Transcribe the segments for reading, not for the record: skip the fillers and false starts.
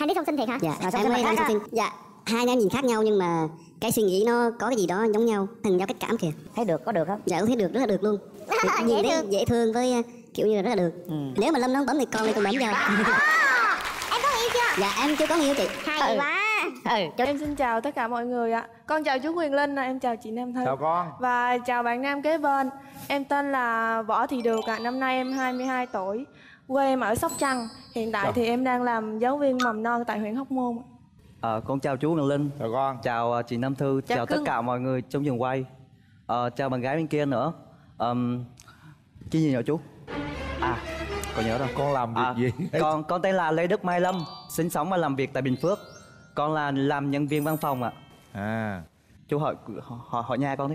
Hai đứa song sinh thiệt hả? Dạ, em với Lan song sinh. Dạ, hai anh em nhìn khác nhau nhưng mà cái suy nghĩ nó có cái gì đó giống nhau, thành giao cách cảm kìa. Thấy được, có được không? Dạ, cũng thấy được, rất là được luôn. Dễ thương. Dễ thương với kiểu như là rất là được. Nếu mà Lâm nó bấm thì con này cũng bấm vào. Em có người yêu chưa? Dạ, em chưa có người yêu chị. Hay quá. Em xin chào tất cả mọi người ạ. Con chào chú Quyền Linh, em chào chị Nam Thư. Chào con. Và chào bạn nam kế bên. Em tên là Võ Thị Được ạ. Năm nay em 22 tuổi. Quê em ở Sóc Trăng. Hiện tại thì em đang làm giáo viên mầm non tại huyện Hóc Môn. Con chào chú Quyền Linh. Chào con. Chào chị Nam Thư. Chào tất cả mọi người trong trường quay. Chào bạn gái bên kia nữa. Chứ gì nhờ chú? Con nhớ rồi. Con làm việc gì? Con tên là Lê Đức Mai Lâm, sinh sống và làm việc tại Bình Phước. Con là làm nhân viên văn phòng ạ. Chú hỏi nhà con đi.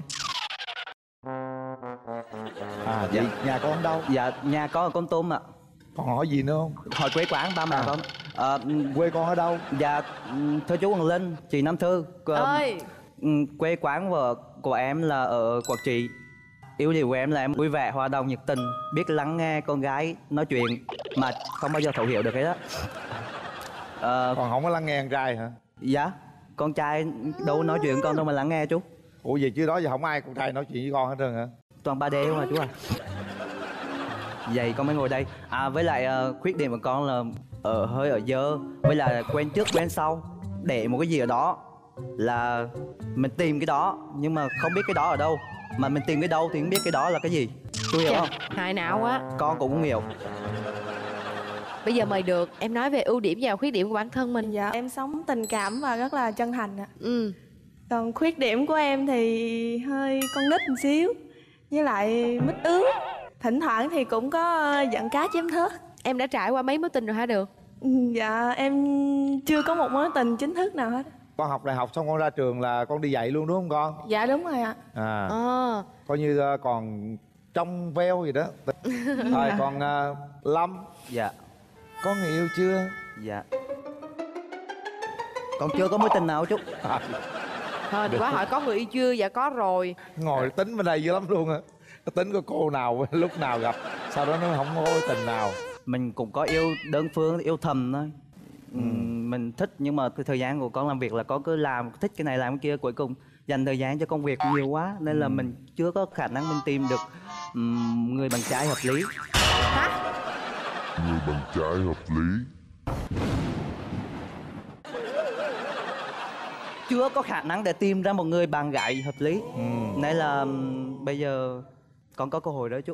Vậy nhà con ở đâu? Dạ, nhà con ở Con Tum ạ. Còn hỏi gì nữa không? Hỏi quê quán ba mẹ con. Quê con ở đâu? Dạ, thưa chú Quyền Linh, chị Nam Thư. Ơi. Quê quán của em là ở Quảng Trị. Ưu điểm của em là em vui vẻ, hòa đồng, nhiệt tình, biết lắng nghe con gái nói chuyện mà không bao giờ thấu hiểu được cái đó. Còn không có lắng nghe con trai hả? Dạ, con trai đâu nói chuyện con đâu mà lắng nghe chú. Ủa vậy chứ đó giờ không ai con trai nói chuyện với con hết trơn hả? Toàn 3D không à chú à. Vậy con mới ngồi đây. Với lại khuyết điểm của con là hơi ở dơ, với là quen trước quen sau, để một cái gì ở đó là mình tìm cái đó nhưng mà không biết cái đó ở đâu, mà mình tìm cái đâu thì không biết cái đó là cái gì. Chú hiểu không? Hài não quá. Con cũng không hiểu. Bây giờ mời Được, em nói về ưu điểm và khuyết điểm của bản thân mình. Dạ, em sống tình cảm và rất là chân thành ạ. Còn khuyết điểm của em thì hơi con nít một xíu, với lại mít ướt. Thỉnh thoảng thì cũng có giận cá chém thớt. Em đã trải qua mấy mối tình rồi hả Được? Dạ, em chưa có một mối tình chính thức nào hết. Con học đại học xong con ra trường là con đi dạy luôn đúng không con? Dạ đúng rồi ạ. Coi như còn trong veo gì đó. Rồi còn Lâm. Dạ. Có người yêu chưa? Dạ. Con chưa có mối tình nào chú. Thôi đi quá hỏi có người yêu chưa? Dạ có rồi. Ngồi tính bên đây dữ lắm luôn á. Tính có cô nào lúc nào gặp, sau đó nó không có mối tình nào. Mình cũng có yêu đơn phương, yêu thầm thôi. Mình thích nhưng mà cái thời gian của con làm việc là con cứ làm thích cái này làm cái kia, cuối cùng dành thời gian cho công việc nhiều quá nên là mình chưa có khả năng mình tìm được người bạn trai hợp lý. Hả? Người bạn trai hợp lý. Chưa có khả năng để tìm ra một người bạn gái hợp lý. Nên là bây giờ con có cơ hội đó chú.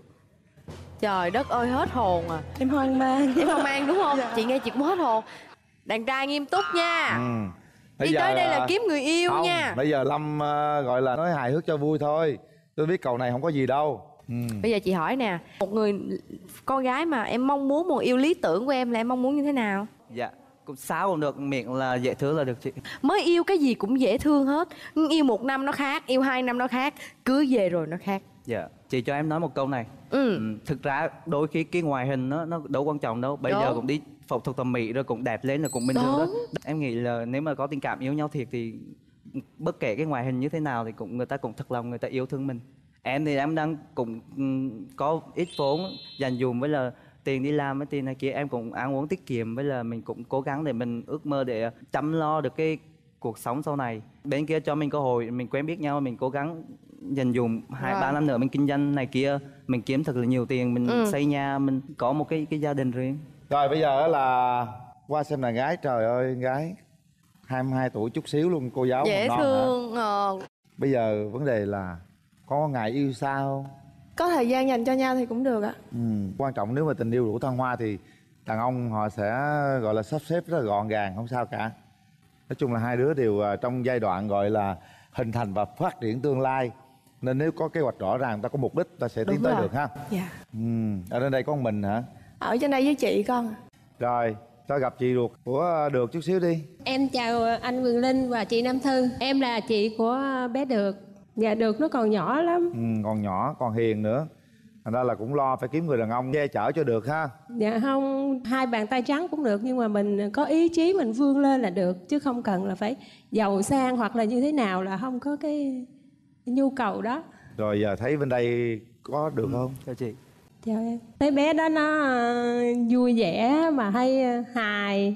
Trời đất ơi, hết hồn à. Em hoang mang. Em hoang mang đúng không? Dạ. Chị nghe chị cũng hết hồn. Đàn trai nghiêm túc nha. Bây Đi giờ, tới đây là kiếm người yêu không, nha. Bây giờ Lâm gọi là nói hài hước cho vui thôi. Tôi biết cầu này không có gì đâu. Bây giờ chị hỏi nè, một người con gái mà em mong muốn, một yêu lý tưởng của em là em mong muốn như thế nào? Dạ, cũng sao cũng được, miệng là dễ thương là được chị. Mới yêu cái gì cũng dễ thương hết. Yêu 1 năm nó khác, yêu 2 năm nó khác, cưới về rồi nó khác. Dạ, chị cho em nói một câu này. Thực ra đôi khi cái ngoại hình nó đâu quan trọng đâu. Bây giờ cũng đi phẫu thuật thẩm mỹ rồi cũng đẹp lên là cũng bình thường đó. Em nghĩ là nếu mà có tình cảm yêu nhau thiệt thì bất kể cái ngoại hình như thế nào thì cũng người ta cũng thật lòng người ta yêu thương mình. Em thì em đang cũng có ít vốn dành dụm với là tiền đi làm với tiền này kia, em cũng ăn uống tiết kiệm với là mình cũng cố gắng để mình ước mơ để chăm lo được cái cuộc sống sau này. Bên kia cho mình cơ hội, mình quen biết nhau, mình cố gắng dành dụm 2-3 năm nữa mình kinh doanh này kia, mình kiếm thật là nhiều tiền, mình xây nhà, mình có một cái gia đình riêng. Rồi bây giờ là qua xem nàng gái. Trời ơi, gái 22 tuổi chút xíu luôn, cô giáo dễ non thương. Bây giờ vấn đề là có ngại yêu xa không? Có thời gian dành cho nhau thì cũng được ạ. Quan trọng nếu mà tình yêu đủ thăng hoa thì đàn ông họ sẽ gọi là sắp xếp rất là gọn gàng, không sao cả. Nói chung là hai đứa đều trong giai đoạn gọi là hình thành và phát triển tương lai, nên nếu có kế hoạch rõ ràng, ta có mục đích, ta sẽ tiến tới được ha. Dạ. Ở trên đây có một mình hả? Ở trên đây với chị con. Rồi, cho gặp chị ruột của Được chút xíu đi. Em chào anh Quyền Linh và chị Nam Thư. Em là chị của bé Được. Dạ, Được nó còn nhỏ lắm. Còn nhỏ, còn hiền nữa. Thành ra là cũng lo phải kiếm người đàn ông che chở cho Được ha. Dạ không, 2 bàn tay trắng cũng được, nhưng mà mình có ý chí mình vươn lên là được, chứ không cần là phải giàu sang hoặc là như thế nào, là không có cái nhu cầu đó. Rồi giờ thấy bên đây có được không? Chào chị. Chào em. Thấy bé đó nó vui vẻ mà hay hài,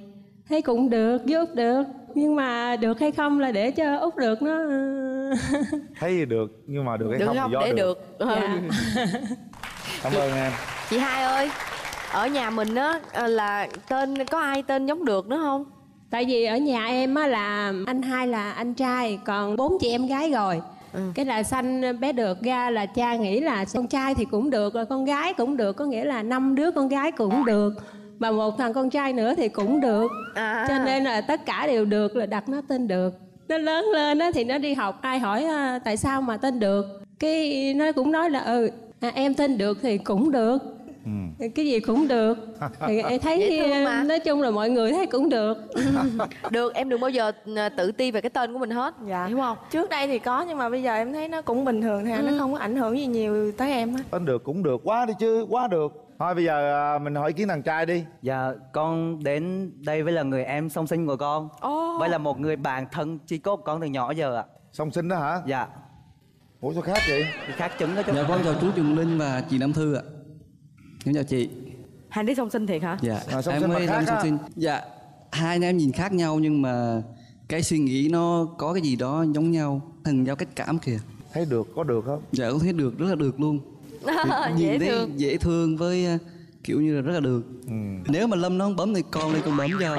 thấy cũng được, với Út được. Nhưng mà được hay không là để cho Út được nó... Thấy thì được, nhưng mà được hay Được không không thì do để được. được. Dạ. Cảm ơn em. Chị Hai ơi, ở nhà mình á là tên có ai tên giống được nữa không? Tại vì ở nhà em á là anh Hai là anh trai, còn 4 chị em gái rồi. Cái là sanh bé được ra là cha nghĩ là con trai thì cũng được, rồi con gái cũng được, có nghĩa là 5 đứa con gái cũng được, và một thằng con trai nữa thì cũng được. Cho nên là tất cả đều được, là đặt nó tên được. Nó lớn lên á thì nó đi học, ai hỏi tại sao mà tên được, cái nó cũng nói là em tên được thì cũng được. Cái gì cũng được. Thì em thấy nói chung là mọi người thấy cũng được. Được, em đừng bao giờ tự ti về cái tên của mình hết. Dạ. Hiểu không? Trước đây thì có, nhưng mà bây giờ em thấy nó cũng bình thường thôi, nó không có ảnh hưởng gì nhiều tới em hết. Tên được cũng được, quá đi chứ, quá được. Thôi bây giờ mình hỏi ý kiến thằng trai đi. Dạ, con đến đây với là người em song sinh của con. Với là một người bạn thân chi cốt của con từ nhỏ giờ ạ. Song sinh đó hả? Dạ. Ủa sao khác vậy? Khác chứng đó chú. Dạ con chào chú Trường Linh và chị Nam Thư ạ. Em chào chị. Hai đứa song sinh thiệt hả? Dạ, song em sinh mà mới khác làm song á. sinh. Dạ, hai anh em nhìn khác nhau nhưng mà cái suy nghĩ nó có cái gì đó giống nhau, thần giao cách cảm kìa. Thấy được, có được không? Dạ con thấy được, rất là được luôn. Dễ Nhìn thấy thương. dễ thương với kiểu như là rất là được. Nếu mà Lâm nó không bấm thì con đây con bấm cho.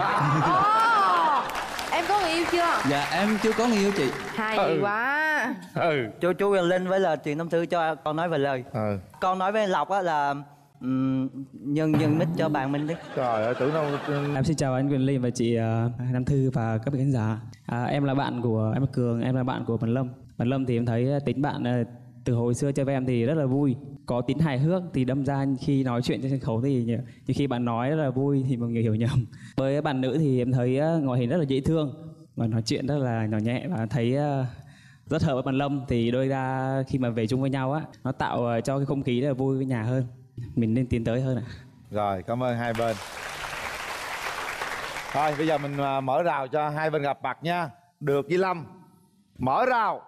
Em có người yêu chưa? Dạ em chưa có người yêu chị. Hay quá. Chú Linh với là chị Nam Thư cho con nói vài lời. Con nói với anh Lộc á là nhân mic cho bạn mình đi. Trời ơi, tưởng đâu. Em xin chào anh Quyền Linh và chị Nam Thư và các vị khán giả. Em là bạn của em Cường, em là bạn của Bạn Lâm. Bạn Lâm thì em thấy tính bạn từ hồi xưa chơi với em thì rất là vui, có tính hài hước, thì đâm ra khi nói chuyện trên sân khấu thì nhiều khi bạn nói rất là vui thì mọi người hiểu nhầm. Với bạn nữ thì em thấy ngoại hình rất là dễ thương và nói chuyện rất là nhỏ nhẹ, và thấy rất hợp với Bạn Lâm, thì đôi ra khi mà về chung với nhau á, nó tạo cho cái không khí rất là vui với nhà hơn. Mình nên tiến tới hơn ạ. Rồi, cảm ơn hai bên. Thôi bây giờ mình mở rào cho hai bên gặp mặt nha. Được với Lâm. Mở rào.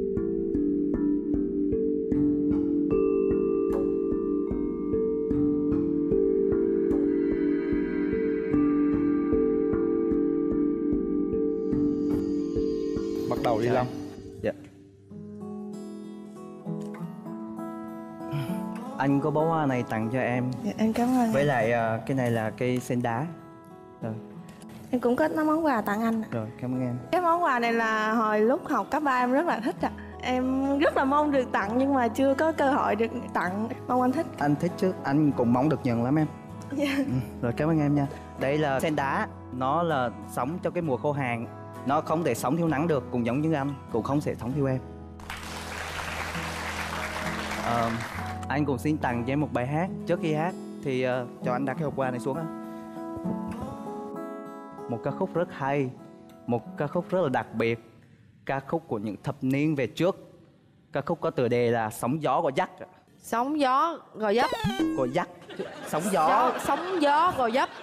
Bắt đầu đi Lâm. Dạ. Anh có bó hoa này tặng cho em. Dạ, em cảm ơn. Với lại cái này là cây sen đá. Rồi. Em cũng có món quà tặng anh. Rồi, cảm ơn em. Cái món quà này là hồi lúc học cấp 3 em rất là thích ạ. Em rất là mong được tặng nhưng mà chưa có cơ hội được tặng. Mong anh thích. Anh thích chứ, anh cũng mong được nhận lắm em. Rồi, cảm ơn em nha. Đây là sen đá, nó là sống cho cái mùa khô hạn. Nó không thể sống thiếu nắng được, cũng giống như anh, cũng không thể sống thiếu em. Anh cũng xin tặng cho em một bài hát. Trước khi hát thì cho anh đặt cái hộp quà này xuống á. Một ca khúc rất hay, một ca khúc rất là đặc biệt, ca khúc của những thập niên về trước. Ca khúc có tựa đề là Sóng gió gò dấp. Sóng gió gò dấp. Gò dấp. Sóng gió. Sóng gió gò dấp.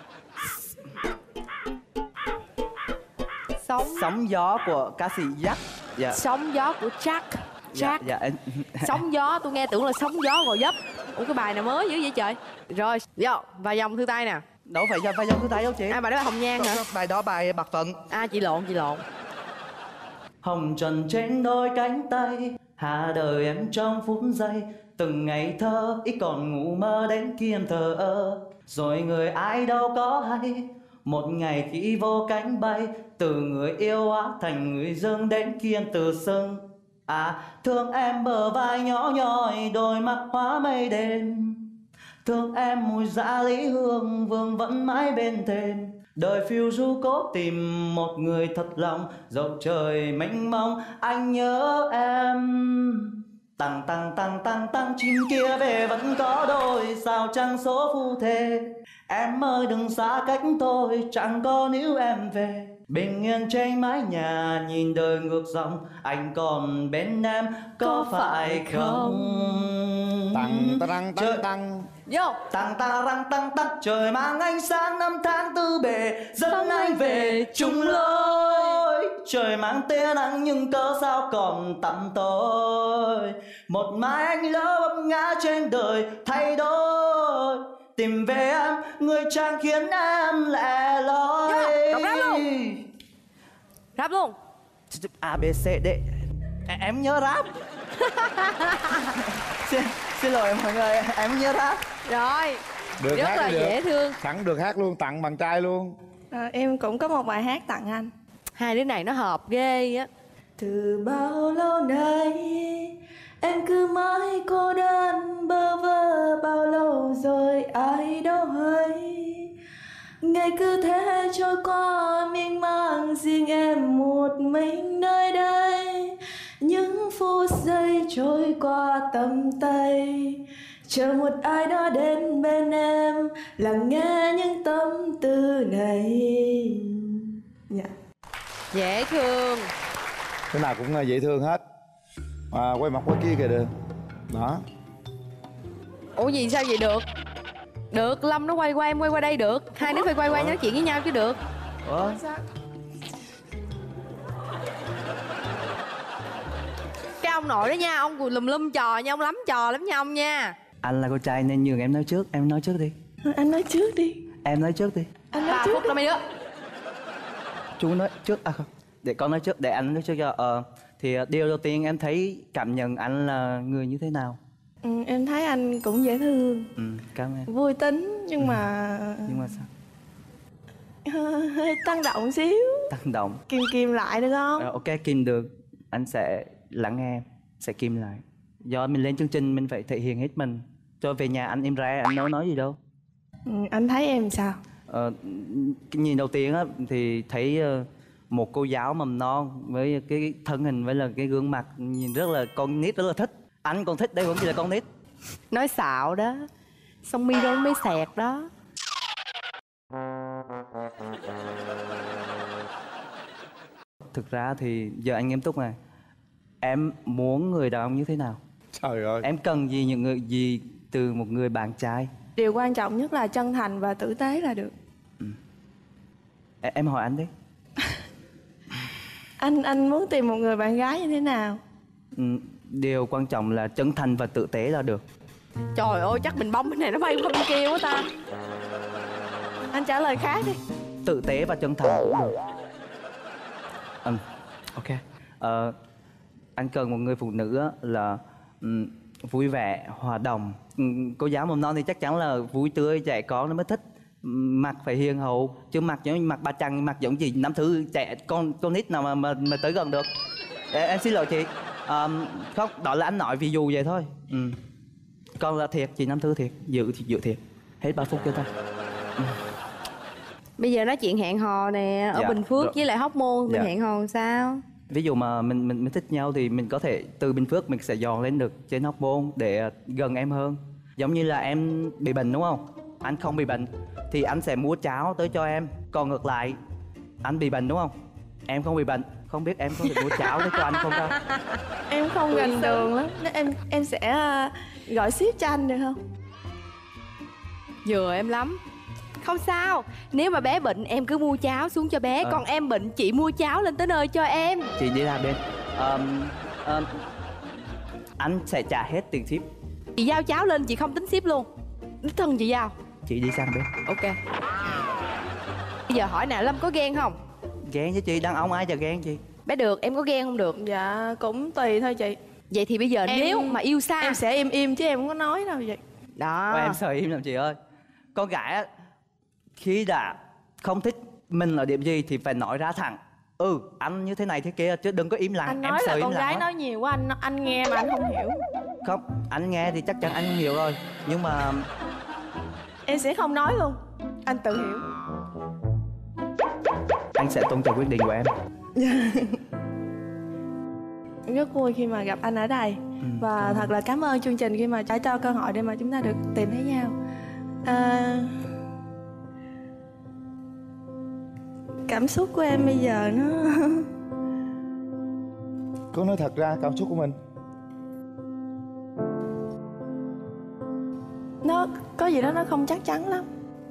Sóng gió của ca sĩ Jack. Dạ. Sóng gió của Jack. Dạ, dạ em... Sóng gió, tôi nghe tưởng là sóng gió gò dấp. Ủa cái bài nào mới dữ vậy trời. Rồi, vô, và dòng thư tay nè. Đâu phải dòng thư tay đâu chị. Bài đó là Hồng Nhan hả? Bài đó bài Bạc Phận. Chị lộn. Hồng trần trên đôi cánh tay, hạ đời em trong phút giây. Từng ngày thơ, ít còn ngủ mơ đến khi em thờ ơ. Rồi người ai đâu có hay, một ngày khi vô cánh bay, từ người yêu hóa thành người dưng đến khi em tự xưng. Thương em bờ vai nhỏ nhoi, đôi mắt hóa mây đêm. Thương em mùi dạ lý hương, vương vẫn mãi bên thềm. Đời phiêu du cố tìm một người thật lòng, dẫu trời mênh mông anh nhớ em. Tăng tăng tăng tăng tăng, chim kia về vẫn có đôi, sao chẳng số phu thề. Em ơi đừng xa cách tôi, chẳng có níu em về. Bình yên trên mái nhà, nhìn đời ngược dòng, anh còn bên em có phải không? Tăng tăng tăng tăng. Vô. Tăng tăng tăng tăng, trời mang ánh sáng năm tháng tư bề, dẫn anh về chung lối. Trời mang tia nắng nhưng cớ sao còn tăm tối. Một mai anh lỡ vấp ngã trên đời thay đổi, tìm về em, người chàng khiến em lẻ loi. Đọc rap luôn. Rap luôn. A B C D. Em nhớ rap. Xin lỗi mọi người, em nhớ rap. Rồi. Được, rất hát là đi được. dễ thương. Sẵn được hát luôn, tặng bạn trai luôn. Em cũng có một bài hát tặng anh. Hai đứa này nó hợp ghê á. Từ bao lâu nay em cứ mãi cô đơn bơ vơ, bao lâu rồi ai đâu hay. Ngày cứ thế trôi qua miên man, riêng em một mình nơi đây. Những phút giây trôi qua tầm tay, chờ một ai đó đến bên em, lắng nghe những tâm tư này. Dạ. Dễ thương. Cái nào cũng dễ thương hết. Quay mặt qua kia kìa được. Đó. Ủa gì sao vậy được? Được, Lâm nó quay qua em quay qua đây được. Hai đứa phải quay qua nói chuyện với nhau chứ được. Ủa? Cái ông nội đó nha, ông còn lùm trò nha, ông lắm trò lắm nha ông nha. Anh là con trai nên nhường em nói trước, em nói trước đi. Anh nói trước đi. Em nói trước đi. Anh nói 3 trước phút đó mấy đứa. Chú nói trước, à không, để con nói trước, để anh nói trước cho. Thì điều đầu tiên em thấy cảm nhận anh là người như thế nào? Em thấy anh cũng dễ thương. Cảm ơn. Vui tính nhưng mà sao? hơi tăng động xíu. Tăng động. Kìm lại được không? Ok, kìm được. Anh sẽ lắng nghe em, sẽ kìm lại. Do mình lên chương trình mình phải thể hiện hết mình. Cho về nhà anh im ra, anh đâu nói gì đâu. Anh thấy em sao? Cái nhìn đầu tiên á thì thấy một cô giáo mầm non với cái thân hình với là cái gương mặt nhìn rất là con nít, rất là thích. Anh còn thích, đây vẫn chỉ là con nít. Nói xạo đó. Xong mi đâu mới xẹt đó. Thực ra thì giờ anh nghiêm túc này. Em muốn người đàn ông như thế nào? Trời ơi. Em cần gì, những người gì từ một người bạn trai? Điều quan trọng nhất là chân thành và tử tế là được. Em hỏi anh đi. Anh muốn tìm một người bạn gái như thế nào? Điều quan trọng là chân thành và tử tế là được. Trời ơi, chắc bình bông bên này nó bay qua bên kia quá ta. Anh trả lời khác đi. Tử tế và chân thành cũng được. Ok. Anh cần một người phụ nữ á, là vui vẻ, hòa đồng. Cô giáo mầm non thì chắc chắn là vui tươi, trẻ con nó mới thích. Mặt phải hiền hậu, chứ mặt giống mặt bà Trăng, mặt giống gì năm thứ trẻ con nít nào mà tới gần được. Em xin lỗi chị. Không, đó là anh nói ví dụ vậy thôi. Con là thiệt, chị năm thứ thiệt, dự thiệt. Hết 3 phút cho ta. Bây giờ nói chuyện hẹn hò nè, ở Dạ, Bình Phước rồi. với lại Hóc Môn mình Dạ. hẹn hò sao? Ví dụ mà mình thích nhau thì mình có thể từ Bình Phước mình sẽ dọn lên được trên Hóc Môn để gần em hơn. Giống như là em bị bệnh đúng không? Anh không bị bệnh thì anh sẽ mua cháo tới cho em. Còn ngược lại, anh bị bệnh đúng không? Em không bị bệnh, không biết em có thể mua cháo tới cho anh không ta? Em không gần đường lắm. Em sẽ gọi ship cho anh được không? Vừa em lắm. Không sao, nếu mà bé bệnh em cứ mua cháo xuống cho bé. Còn em bệnh chị mua cháo lên tới nơi cho em. Chị đi làm bên. Anh sẽ trả hết tiền ship. Chị giao cháo lên chị không tính ship luôn. Đích thân chị giao. Chị đi sang bên. Ok. Bây giờ hỏi nè, Lâm có ghen không? Ghen chứ chị, đàn ông ai chả ghen chị. Bé được, em có ghen không được? Dạ cũng tùy thôi chị. Vậy thì bây giờ nếu mà yêu xa em sẽ im chứ em không có nói đâu vậy. đó. Em sợ im làm chị ơi. Con gái á, khi đã không thích mình ở điểm gì thì phải nói ra thẳng. Anh như thế này thế kia, chứ đừng có im lặng. Anh em nói sợ là im con lặng gái lắm. nói nhiều quá, anh nghe mà anh không hiểu. Không, anh nghe thì chắc chắn anh không hiểu rồi. Nhưng mà Em sẽ không nói luôn. Anh tự hiểu. anh sẽ tôn trọng quyết định của em. Rất vui khi mà gặp anh ở đây. Và thật là cảm ơn chương trình khi mà đã cho cơ hội để mà chúng ta được tìm thấy nhau. Cảm xúc của em bây giờ nó Cứ nói thật ra cảm xúc của mình. nó có gì đó nó không chắc chắn lắm.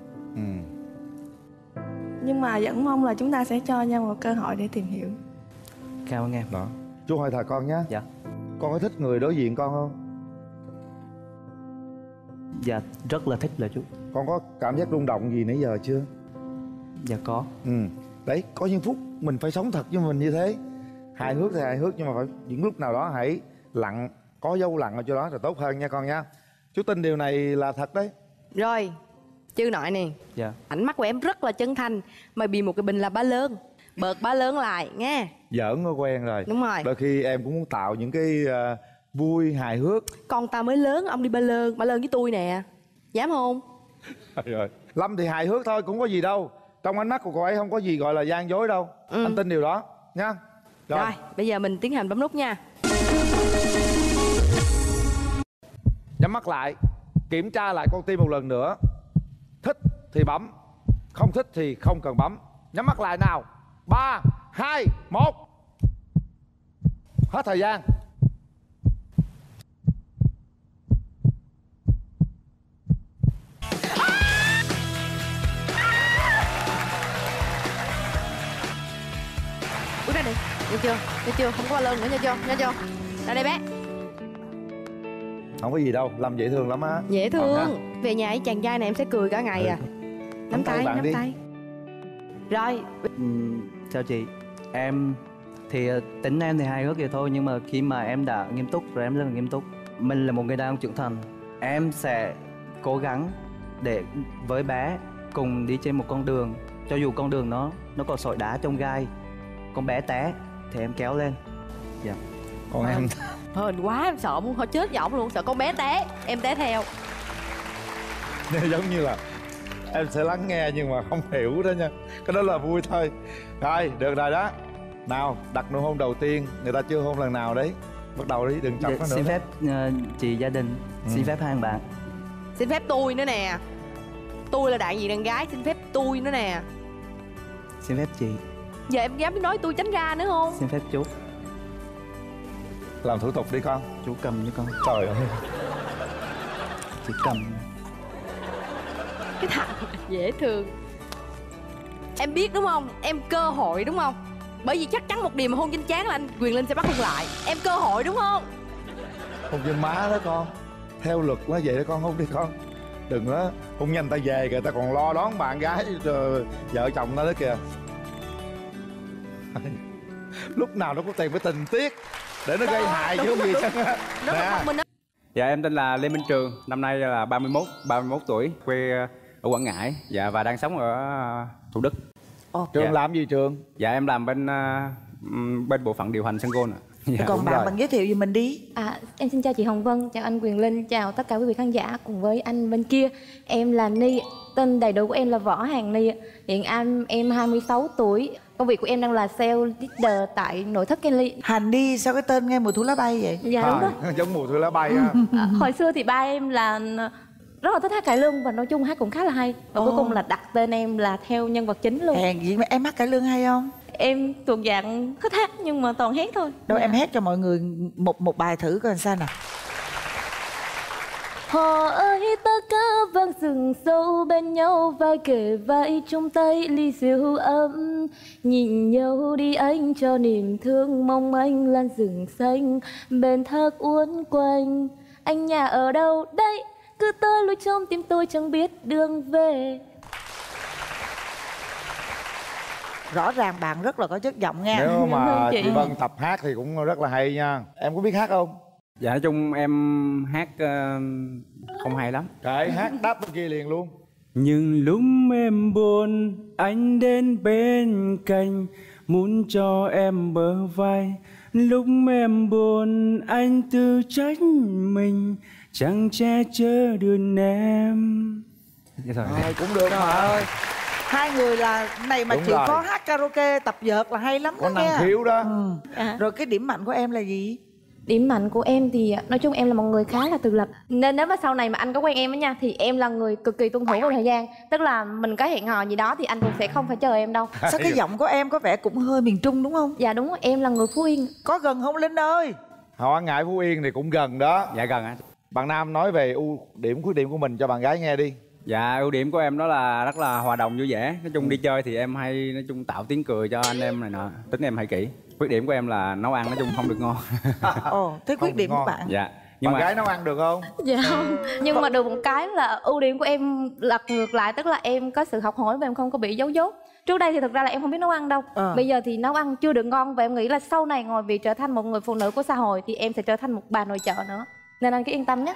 Nhưng mà vẫn mong là chúng ta sẽ cho nhau một cơ hội để tìm hiểu. Cảm ơn em. Đó. Chú hỏi thật con nhé. Dạ. Con có thích người đối diện con không? Dạ rất là thích là chú. Con có cảm giác rung động gì nãy giờ chưa? Dạ có. Đấy, có những phút mình phải sống thật với mình như thế. Hài hước thì hài hước, nhưng mà phải những lúc nào đó hãy lặng, có dấu lặng ở chỗ đó rồi tốt hơn nha con nha. Chú tin điều này là thật đấy. Rồi, chư nội nè. Dạ. Ánh mắt của em rất là chân thành. Mà bị một cái bình là ba lơn. Bợt ba lơn lại nghe. Giỡn nó quen rồi. Đúng rồi. Đôi khi em cũng muốn tạo những cái vui, hài hước. Con ta mới lớn, ông đi ba lơn với tôi nè. Dám không? Rồi. Lâm thì hài hước thôi, cũng có gì đâu. Trong ánh mắt của cô ấy không có gì gọi là gian dối đâu. Anh tin điều đó nha. Rồi, bây giờ mình tiến hành bấm nút nha. Nhắm mắt lại, kiểm tra lại con tim một lần nữa. Thích thì bấm, không thích thì không cần bấm. Nhắm mắt lại nào. 3, 2, 1. Hết thời gian. Bước ra đi, nghe chưa, không có ba lơn nữa, nghe chưa. Ra đây bé. Không có gì đâu, Lâm dễ thương lắm á. Dễ thương. Về nhà với chàng trai này em sẽ cười cả ngày à. Nắm tay. Rồi. Chào chị. Em thì tính em thì hài hước vậy thôi, nhưng mà khi mà em đã nghiêm túc rồi em rất là nghiêm túc. Mình là một người đàn ông trưởng thành, em sẽ cố gắng để với bé cùng đi trên một con đường, cho dù con đường nó còn sỏi đá trong gai, con bé té thì em kéo lên. Dạ. Còn em Hên quá, em sợ muốn chết giọng luôn, sợ con bé té, em té theo. giống như là em sẽ lắng nghe nhưng mà không hiểu đó nha. Cái đó là vui thôi. Rồi, được rồi đó. Nào, đặt nụ hôn đầu tiên. Người ta chưa hôn lần nào đấy. Bắt đầu đi, đừng chọc nó nữa. Xin phép chị gia đình, xin phép hai bạn. Xin phép tôi nữa nè. Tôi là đại diện đàn gái, xin phép tôi nữa nè. Xin phép chị. Giờ em dám nói tôi tránh ra nữa không? Xin phép chú. Làm thủ tục đi con. Chú cầm cho con. Trời ơi. Chị cầm. Cái thằng dễ thương. Em biết đúng không? Em cơ hội đúng không? Bởi vì chắc chắn một điều mà hôn trên trán là anh Quyền Linh sẽ bắt hôn lại. Em cơ hội đúng không? Hôn trên má đó con. Theo luật nó vậy đó con, hôn đi con. Đừng có hôn nhanh ta về kìa, ta còn lo đón bạn gái rồi vợ chồng nó đó kìa. Lúc nào nó có tiền với tình tiết để nó gây hại chứ không gì chứ. Nè. Dạ em tên là Lê Minh Trường, năm nay là 31 tuổi, quê ở Quảng Ngãi, dạ, và đang sống ở Thủ Đức. Trường dạ. làm gì Trường? Dạ em làm bên bộ phận điều hành sân golf ạ. Dạ. Còn bạn giới thiệu gì mình đi. Em xin chào chị Hồng Vân, chào anh Quyền Linh, chào tất cả quý vị khán giả cùng với anh bên kia. Em là Ni, tên đầy đủ của em là Võ Hàng Ni. Hiện em 26 tuổi. Công việc của em đang là sale leader tại nội thất Kenly. Hành đi, sao cái tên nghe mùi thuốc lá bay vậy? Dạ đúng đó. Giống mùi thuốc lá bay ha. Hồi xưa thì ba em là rất là thích hát cải lương và nói chung hát cũng khá là hay. Và cuối cùng là đặt tên em là theo nhân vật chính luôn. Hèn gì mà em hát cải lương hay không? Em thuộc dạng thích hát nhưng mà toàn hét thôi. Đâu em hét cho mọi người một bài thử coi sao nào. Họ ơi tất cả vang rừng sâu bên nhau, vai kề vai trong tay ly rượu ấm. Nhìn nhau đi anh cho niềm thương, mong anh lan rừng xanh bên thác uốn quanh. Anh nhà ở đâu đây, cứ tới lui trong tim tôi chẳng biết đường về. Rõ ràng bạn rất là có chất giọng nha. Nếu mà chị Vân tập hát thì cũng rất là hay nha. Em có biết hát không? Dạ nói chung em hát không hay lắm. Kệ, hát đáp bên kia liền luôn. Nhưng lúc em buồn anh đến bên cạnh, muốn cho em bờ vai. Lúc em buồn anh tự trách mình, chẳng che chở được em. Rồi cũng được mà ơi. Hai người là này mà đúng chịu rồi. có hát karaoke tập vợt là hay lắm có đó năng nha. khiếu đó. Rồi cái điểm mạnh của em là gì? Điểm mạnh của em thì nói chung em là một người khá là tự lập. Nên nếu mà sau này mà anh có quen em á nha, thì em là người cực kỳ tuân thủ về thời gian. Tức là mình có hẹn hò gì đó thì anh cũng sẽ không phải chờ em đâu. Sao cái giọng của em có vẻ cũng hơi miền Trung đúng không? Dạ đúng rồi, em là người Phú Yên. Có gần không Linh ơi? Họ Ngãi Phú Yên thì cũng gần đó. Dạ gần ạ. Bạn nam nói về ưu điểm khuyết điểm của mình cho bạn gái nghe đi. Dạ ưu điểm của em đó là rất là hòa đồng vui vẻ. Nói chung đi chơi thì em hay nói chung tạo tiếng cười cho anh em này nọ. Tính em hay kỹ. Khuyết điểm của em là nấu ăn nói chung không được ngon. Thế khuyết điểm của bạn? Dạ Nhưng bạn gái nấu ăn được không? Dạ không. Nhưng mà được một cái là ưu điểm của em lật ngược lại, tức là em có sự học hỏi và em không có bị giấu dốt. Trước đây thì thực ra là em không biết nấu ăn đâu. Bây giờ thì nấu ăn chưa được ngon và em nghĩ là sau này ngoài việc trở thành một người phụ nữ của xã hội thì em sẽ trở thành một bà nội trợ nữa. Nên anh cứ yên tâm nhé.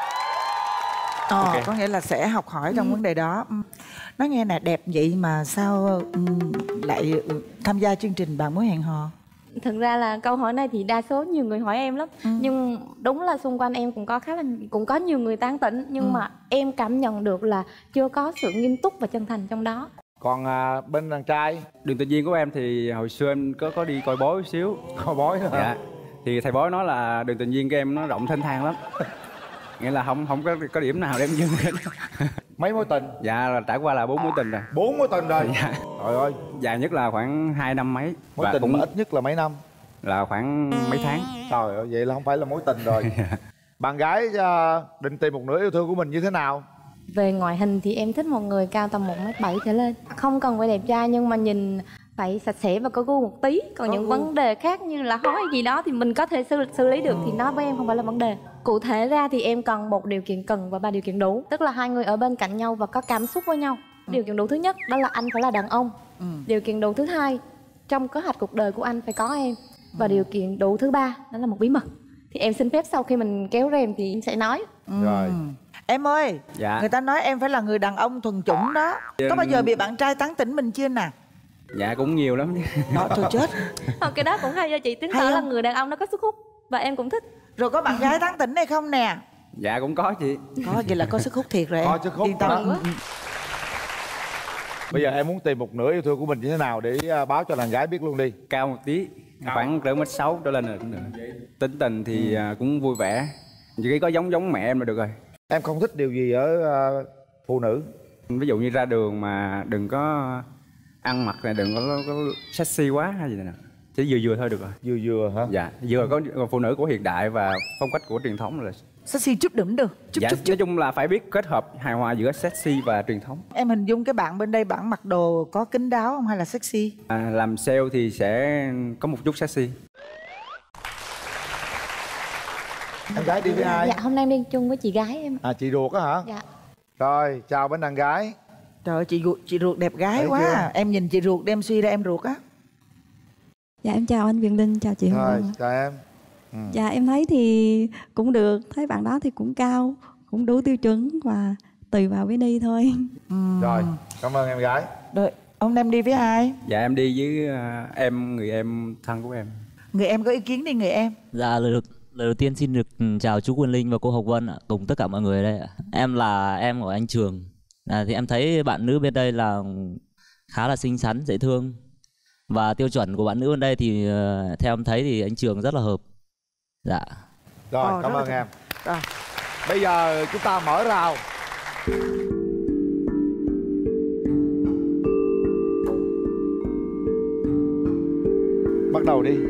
Có nghĩa là sẽ học hỏi trong vấn đề đó. Nói nghe nè, đẹp vậy mà sao lại tham gia chương trình Bạn Muốn Hẹn Hò? Thực ra là câu hỏi này thì đa số nhiều người hỏi em lắm. Nhưng đúng là xung quanh em cũng có nhiều người tán tỉnh. Nhưng mà em cảm nhận được là chưa có sự nghiêm túc và chân thành trong đó. Còn bên đàn trai? Đường tình duyên của em thì hồi xưa em có đi coi bói xíu. Coi bói hả? Dạ. Thì thầy bói nói là đường tình duyên của em nó rộng thênh thang lắm. Nghĩa là không có điểm nào để em dừng hết. Mấy mối tình? Dạ là trải qua là 4 mối tình rồi. 4 mối tình rồi? Dạ. Trời ơi. Dài nhất là khoảng 2 năm mấy. Mối tình cũng ít nhất là mấy năm? Là khoảng mấy tháng. Trời ơi, vậy là không phải là mối tình rồi. Bạn gái định tìm một nửa yêu thương của mình như thế nào? Về ngoại hình thì em thích một người cao tầm 1m7 trở lên. Không cần phải đẹp trai nhưng mà nhìn phải sạch sẽ và có gu một tí. Còn những vấn đề khác như là hói gì đó thì mình có thể xử lý được thì nó với em không phải là vấn đề. Cụ thể ra thì em cần một điều kiện cần và 3 điều kiện đủ. Tức là hai người ở bên cạnh nhau và có cảm xúc với nhau. Điều kiện đủ thứ nhất đó là anh phải là đàn ông. Điều kiện đủ thứ hai, trong kế hoạch cuộc đời của anh phải có em. Và điều kiện đủ thứ ba đó là một bí mật. Thì em xin phép sau khi mình kéo rèm thì em sẽ nói. Rồi. Em ơi, dạ. Người ta nói em phải là người đàn ông thuần chủng đó. Có bao giờ bị bạn trai tán tỉnh mình chưa nè? Dạ cũng nhiều lắm. Đó, thôi chết. Cái đó cũng hay do chị tính tỏ là người đàn ông nó có sức hút. Và em cũng thích. Rồi có bạn gái tán tỉnh hay không nè? Dạ cũng có chị. Có, vậy là có sức hút thiệt rồi em. Có sức hút. Yên tâm. Bây giờ em muốn tìm một nửa yêu thương của mình như thế nào để báo cho đàn gái biết luôn đi. Cao một tí, khoảng cỡ 1m6 trở lên rồi cũng được. Tính tình thì cũng vui vẻ. Chỉ có giống mẹ em là được rồi. Em không thích điều gì ở phụ nữ? Ví dụ như ra đường mà đừng có ăn mặc này, đừng có sexy quá hay gì nào. Chỉ vừa thôi được rồi. Vừa hả? Dạ, vừa có phụ nữ của hiện đại và phong cách của truyền thống là sexy chút đỉnh được. Chút. Nói chung là phải biết kết hợp hài hòa giữa sexy và truyền thống. Em hình dung cái bạn bên đây, bạn mặc đồ có kín đáo không hay là sexy? Làm sale thì sẽ có một chút sexy. Em gái đi với ai? Dạ hôm nay em đi chung với chị gái em. Chị ruột á hả? Dạ. Rồi, chào bên đàn gái. Trời ơi, chị ruột đẹp gái thấy quá. chưa? Em nhìn chị ruột đem suy ra em ruột á. Dạ em chào anh Quyền Linh, chào chị Hồng Vân. Chào em. Dạ em thấy thì cũng được, thấy bạn đó thì cũng cao, cũng đủ tiêu chuẩn và tùy vào với đi thôi. Rồi, cảm ơn em gái. Rồi, hôm nay em đi với ai? Dạ em đi với người em thân của em. Người em có ý kiến đi người em. Dạ lời đầu tiên xin được chào chú Quyền Linh và cô Hồng Vân ạ, cùng tất cả mọi người ở đây ạ. Em là em của anh Trường. Thì em thấy bạn nữ bên đây là khá là xinh xắn, dễ thương. Và tiêu chuẩn của bạn nữ bên đây thì theo em thấy thì anh Trường rất là hợp. Dạ. Rồi, cảm ơn em. Rồi. Bây giờ chúng ta mở rào. Bắt đầu đi.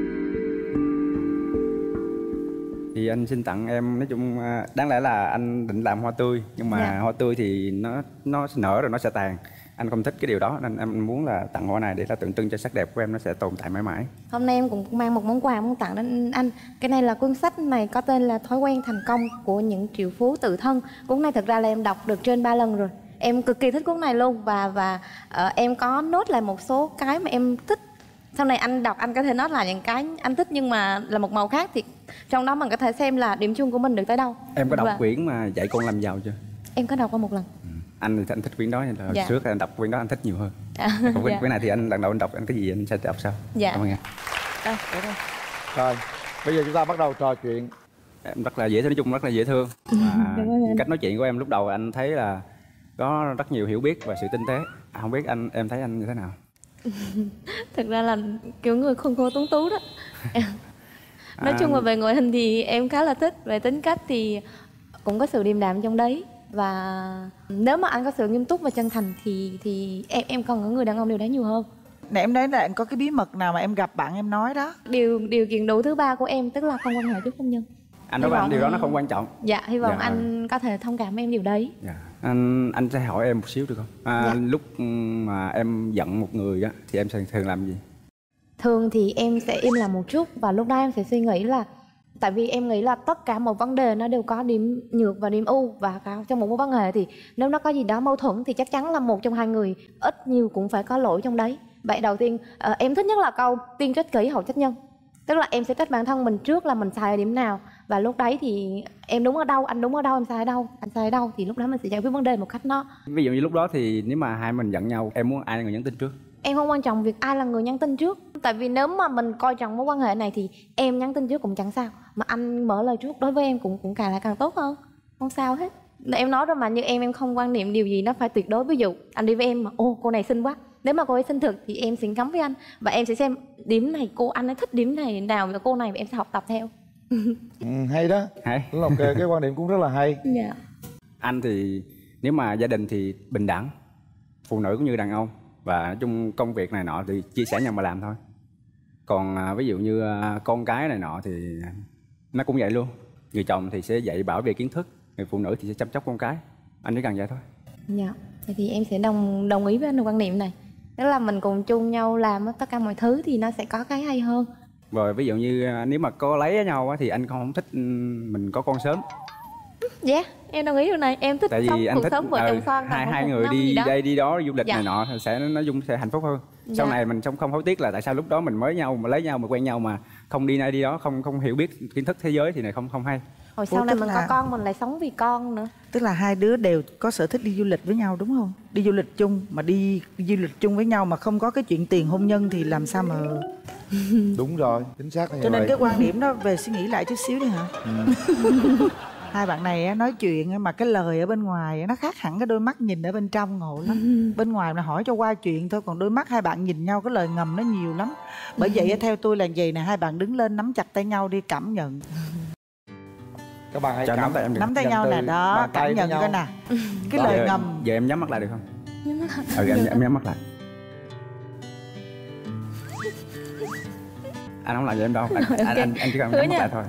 Thì anh xin tặng em, nói chung đáng lẽ là anh định làm hoa tươi, nhưng mà hoa tươi thì nó nở rồi nó sẽ tàn. Anh không thích cái điều đó nên em muốn là tặng hoa này để là tượng trưng cho sắc đẹp của em nó sẽ tồn tại mãi mãi. Hôm nay em cũng mang một món quà muốn tặng đến anh. Cái này là cuốn sách này có tên là Thói quen thành công của những triệu phú tự thân. Cuốn này thật ra là em đọc được trên 3 lần rồi. Em cực kỳ thích cuốn này luôn và em có nốt lại một số cái mà em thích. Sau này anh đọc anh có thể nói là những cái anh thích nhưng mà là một màu khác thì trong đó mình có thể xem là điểm chung của mình được tới đâu. Em có đọc quyển mà dạy con làm giàu chưa? Em có đọc qua một lần. Anh thì anh thích quyển đó nên là trước anh đọc quyển đó anh thích nhiều hơn. Còn quyển này thì anh lần đầu anh đọc anh cái gì anh sẽ đọc sau. Cảm ơn em. Rồi, bây giờ chúng ta bắt đầu trò chuyện. Em rất là dễ thương, nói chung rất là dễ thương. Cách nói chuyện của em lúc đầu anh thấy là có rất nhiều hiểu biết và sự tinh tế. Không biết em thấy anh như thế nào? Thực ra là kiểu người khôn khô tuấn tú đó. Nói chung là về ngoại hình thì em khá là thích. Về tính cách thì cũng có sự điềm đạm trong đấy. Và nếu mà anh có sự nghiêm túc và chân thành thì em cần ở người đàn ông điều đấy nhiều hơn. Nè em nói là em có cái bí mật nào mà em gặp bạn em nói đó. Điều kiện đủ thứ ba của em tức là không quan hệ trước hôn nhân. Anh nói anh điều đó nó không quan trọng. Dạ, hy vọng anh có thể thông cảm với em điều đấy. Anh sẽ hỏi em một xíu được không? Lúc mà em giận một người á thì em thường làm gì? Thường thì em sẽ im lặng một chút và lúc đó em sẽ suy nghĩ là Tại vì em nghĩ là tất cả một vấn đề nó đều có điểm nhược và điểm ưu, và trong một mối quan hệ thì nếu nó có gì đó mâu thuẫn thì chắc chắn là một trong hai người ít nhiều cũng phải có lỗi trong đấy. Vậy đầu tiên em thích nhất là câu tiên trách kỷ hậu trách nhân. Tức là em sẽ trách bản thân mình trước là mình sai ở điểm nào, và lúc đấy thì em đúng ở đâu, anh đúng ở đâu, em sai ở đâu, anh sai ở đâu, thì lúc đó mình sẽ giải quyết vấn đề một cách nó. Ví dụ như lúc đó thì nếu mà hai mình giận nhau, em muốn ai là người nhắn tin trước? Em không quan trọng việc ai là người nhắn tin trước. Tại vì nếu mà mình coi trọng mối quan hệ này thì em nhắn tin trước cũng chẳng sao, mà anh mở lời trước đối với em cũng càng lại càng tốt hơn. Không sao hết. Em nói rồi mà, như em không quan niệm điều gì nó phải tuyệt đối. Ví dụ anh đi với em mà ô cô này xinh quá, nếu mà cô ấy xinh thực thì em sẽ ngắm với anh, và em sẽ xem điểm này cô anh ấy thích điểm này nào với cô này, và em sẽ học tập theo. Hay đó. Hay. Đúng là cái quan điểm cũng rất là hay. Dạ. Anh thì nếu mà gia đình thì bình đẳng, phụ nữ cũng như đàn ông, và nói chung công việc này nọ thì chia sẻ nhau mà làm thôi. Còn ví dụ như con cái này nọ thì nó cũng vậy luôn. Người chồng thì sẽ dạy bảo về kiến thức, người phụ nữ thì sẽ chăm sóc con cái. Anh chỉ cần vậy thôi. Dạ. Thì em sẽ đồng ý với anh quan niệm này. Tức là mình cùng chung nhau làm tất cả mọi thứ thì nó sẽ có cái hay hơn. Rồi ví dụ như nếu mà có lấy nhau thì anh không thích mình có con sớm. Dạ, em đồng ý điều này. Em thích tại vì sống anh cuộc thích sống vợ chồng son. hai người đi đây đi đó du lịch dạ. này nọ sẽ nói chung sẽ hạnh phúc hơn. Sau Dạ. này mình không hối tiếc là tại sao lúc đó mình mới nhau mà lấy nhau mà quen nhau mà không đi này đi đó, không hiểu biết kiến thức thế giới thì này không hay. Hồi sau này mình có con mình lại sống vì con nữa. Tức là hai đứa đều có sở thích đi du lịch với nhau đúng không? Đi du lịch chung, mà đi du lịch chung với nhau mà không có cái chuyện tiền hôn nhân thì làm sao mà... Đúng rồi, chính xác là như Cho nên vậy. cái quan điểm đó về suy nghĩ lại chút xíu đi hả? Hai bạn này nói chuyện mà cái lời ở bên ngoài nó khác hẳn cái đôi mắt nhìn ở bên trong, ngộ lắm. Bên ngoài là hỏi cho qua chuyện thôi, còn đôi mắt hai bạn nhìn nhau cái lời ngầm nó nhiều lắm. Bởi vậy theo tôi là vậy nè, hai bạn đứng lên nắm chặt tay nhau đi, cảm nhận. Các bạn hãy nắm tay nhau nè, đó, cảm nhận coi nè. Cái lời ngầm. Giờ em nhắm mắt lại được không? Em nhắm mắt lại. Anh không làm gì em đâu, anh chỉ cần nhắm mắt lại thôi.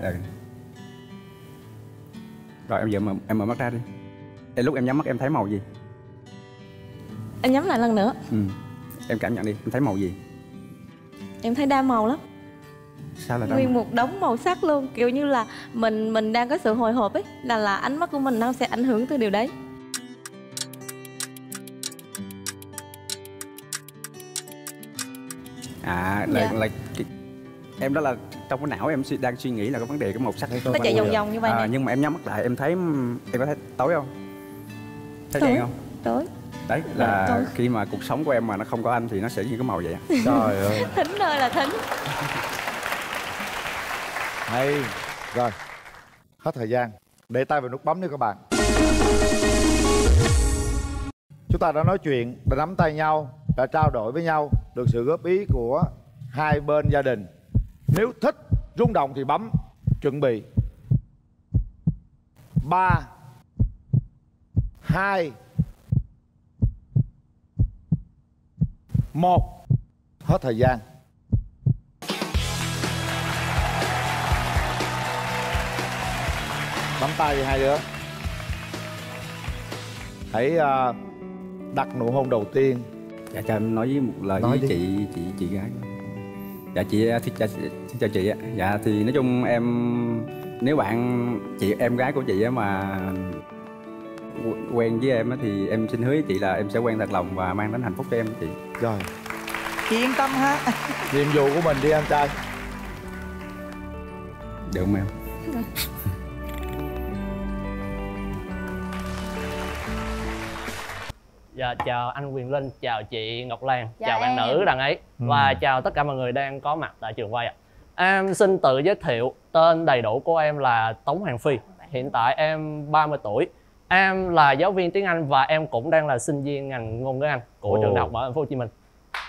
Rồi em giờ em mở mắt ra đi. Lúc em nhắm mắt em thấy màu gì? Em nhắm lại lần nữa. Em cảm nhận đi, em thấy màu gì? Em thấy đa màu lắm. Sao là đa Nguyên màu? một đống màu sắc luôn. Kiểu như là mình đang có sự hồi hộp ấy, là ánh mắt của mình nó sẽ ảnh hưởng từ điều đấy. Em đó là trong cái não em đang suy nghĩ là cái vấn đề cái màu sắc hay không? Nó chạy vòng vòng như vậy nè. Nhưng mà em nhắm mắt lại em thấy, em có thấy tối không? Thấy đen không? Tối. Đấy là tối. Khi mà cuộc sống của em mà nó không có anh thì nó sẽ như cái màu vậy. Trời ơi. Thính ơi là thính. Hay. Rồi, hết thời gian. Để tay vào nút bấm đi các bạn. Chúng ta đã nói chuyện, đã nắm tay nhau, đã trao đổi với nhau, được sự góp ý của hai bên gia đình. Nếu thích rung động thì bấm. Chuẩn bị 3 2 1. Hết thời gian. Nắm tay đi hai đứa. Hãy đặt nụ hôn đầu tiên. Dạ cho em nói với một lời Nói với chị gái. Dạ chị xin chào chị ạ. Dạ thì nói chung em, nếu bạn chị em gái của chị mà quen với em thì em xin hứa với chị là em sẽ quen thật lòng và mang đến hạnh phúc cho em chị. Rồi. Chị yên tâm ha. Nhiệm vụ của mình đi anh trai. Được không em? Dạ, chào anh Quyền Linh, chào chị Ngọc Lan, Dạ chào bạn em. nữ đằng ấy và chào tất cả mọi người đang có mặt tại trường quay ạ. Em xin tự giới thiệu, tên đầy đủ của em là Tống Hoàng Phi. Hiện tại em 30 tuổi. Em là giáo viên tiếng Anh và em cũng đang là sinh viên ngành ngôn ngữ Anh của trường đại học ở thành phố Hồ Chí Minh.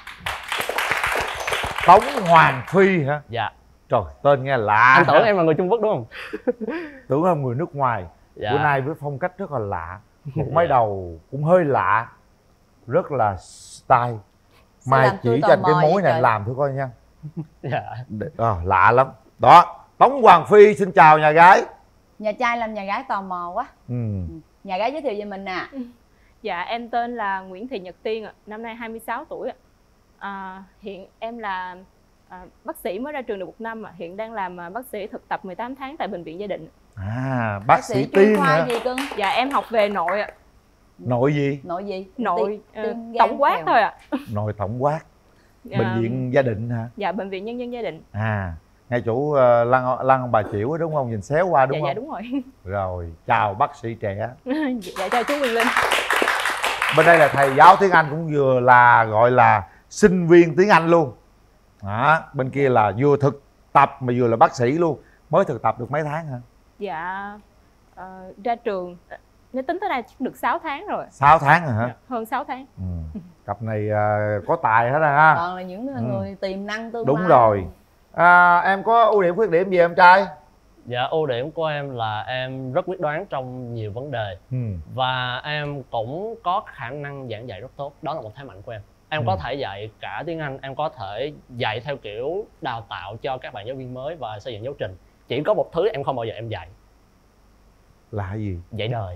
Tống Hoàng Phi hả? Dạ. Trời, tên nghe lạ. Anh tưởng em là người Trung Quốc đúng không? Tưởng em người nước ngoài. Dạ. Bữa nay với phong cách rất là lạ. Một mái đầu cũng hơi lạ. Rất là style. Mai chỉ cho anh cái mối này làm thử coi nha. Dạ. Lạ lắm. Đó, Tống Hoàng Phi xin chào nhà gái. Nhà trai làm nhà gái tò mò quá. Nhà gái giới thiệu về mình nè. Dạ em tên là Nguyễn Thị Nhật Tiên ạ, năm nay 26 tuổi ạ. Hiện em là Bác sĩ mới ra trường được 1 năm ạ. Hiện đang làm bác sĩ thực tập 18 tháng tại bệnh viện Gia Định. À, bác sĩ chuyên Tiên khoa hả? gì cưng? Dạ em học về nội ạ. Nội gì? Nội gì? Nội Tim, gan, tổng quát phèo. thôi ạ. Nội tổng quát. Bệnh viện Gia Định hả? Dạ bệnh viện Nhân dân Gia Định. À, ngay chỗ Lăng ông bà Chiểu đúng không? Nhìn xéo qua đúng Dạ không? dạ đúng rồi. Rồi, chào bác sĩ trẻ. Dạ chào chú Quyền Linh. Bên đây là thầy giáo tiếng Anh cũng vừa là gọi là sinh viên tiếng Anh luôn. Đó, bên kia là vừa thực tập mà vừa là bác sĩ luôn. Mới thực tập được mấy tháng hả? Dạ ra trường nếu tính tới đây chắc được 6 tháng rồi. 6 tháng rồi hả? Dạ, hơn 6 tháng. Cặp này có tài hết rồi ha. Toàn là những người tiềm năng tương lai. Đúng rồi. Em có ưu điểm khuyết điểm gì em trai? Dạ ưu điểm của em là em rất quyết đoán trong nhiều vấn đề. Và em cũng có khả năng giảng dạy rất tốt. Đó là một thế mạnh của em. Em có thể dạy cả tiếng Anh, em có thể dạy theo kiểu đào tạo cho các bạn giáo viên mới và xây dựng giáo trình. Chỉ có một thứ em không bao giờ em dạy. Là gì? Dạy đời.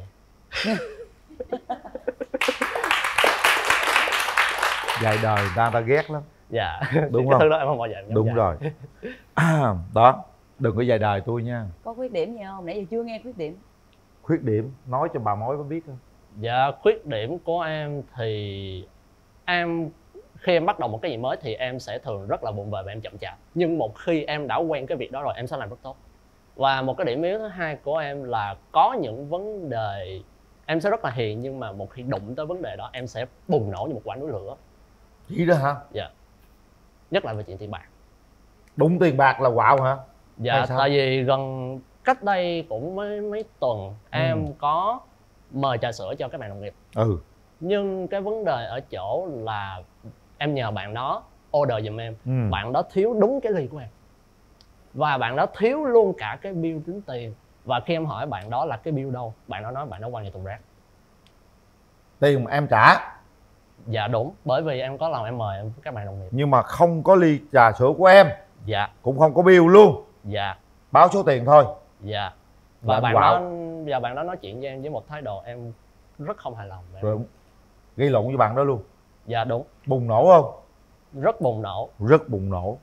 Dạy đời người ta ghét lắm. Dạ. Đúng cái không? thứ đó em không bao giờ em dám Đúng dạy. rồi. Đó, đừng có dạy đời tôi nha. Có khuyết điểm gì không? Nãy giờ chưa nghe khuyết điểm. Khuyết điểm nói cho bà mối có biết không? Dạ khuyết điểm của em thì em khi em bắt đầu một cái gì mới thì em sẽ thường rất là vụng về và em chậm chạp. Nhưng một khi em đã quen cái việc đó rồi em sẽ làm rất tốt. Và một cái điểm yếu thứ hai của em là có những vấn đề em sẽ rất là hiền, nhưng mà một khi đụng tới vấn đề đó em sẽ bùng nổ như một quả núi lửa. Gì đó hả? Dạ. Nhất là về chuyện tiền bạc. Đụng tiền bạc là quạo hả? Dạ tại vì gần cách đây cũng mấy tuần em có mời trà sữa cho các bạn đồng nghiệp. Nhưng cái vấn đề ở chỗ là em nhờ bạn đó order giùm em. Bạn đó thiếu đúng cái ly của em. Và bạn đó thiếu luôn cả cái bill tính tiền. Và khi em hỏi bạn đó là cái bill đâu, bạn đó nói bạn đó quăng vào thùng rác. Tiền mà em trả? Dạ đúng, bởi vì em có lần em mời các bạn đồng nghiệp. Nhưng mà không có ly trà sữa của em. Dạ. Cũng không có bill luôn. Dạ. Báo số tiền thôi. Dạ. Và bạn đó nói chuyện với em với một thái độ em rất không hài lòng. Rồi gây lộn với bạn đó luôn. Dạ đúng. Bùng nổ không? Rất bùng nổ. Rất bùng nổ.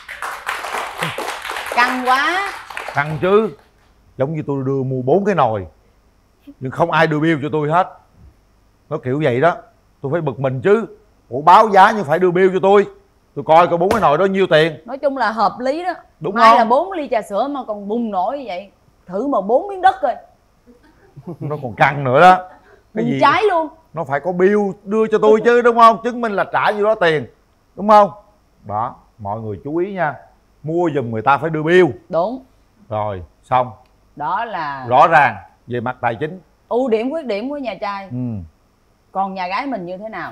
Căng quá. Căng chứ. Giống như tôi đưa mua 4 cái nồi nhưng không ai đưa bill cho tôi hết. Nó kiểu vậy đó. Tôi phải bực mình chứ. Ủa báo giá nhưng phải đưa bill cho tôi. Tôi coi coi 4 cái nồi đó nhiêu tiền. Nói chung là hợp lý đó. Đúng Mai không? là 4 ly trà sữa mà còn bùng nổ như vậy. Thử mà 4 miếng đất rồi. Nó còn căng nữa đó. Cái gì trái luôn. Nó phải có bill đưa cho tôi chứ đúng không? Chứng minh là trả nhiêu đó tiền. Đúng không? Đó, mọi người chú ý nha. Mua giùm người ta phải đưa bill. Đúng. Rồi, xong. Đó là rõ ràng về mặt tài chính. Ưu điểm khuyết điểm của nhà trai. Còn nhà gái mình như thế nào?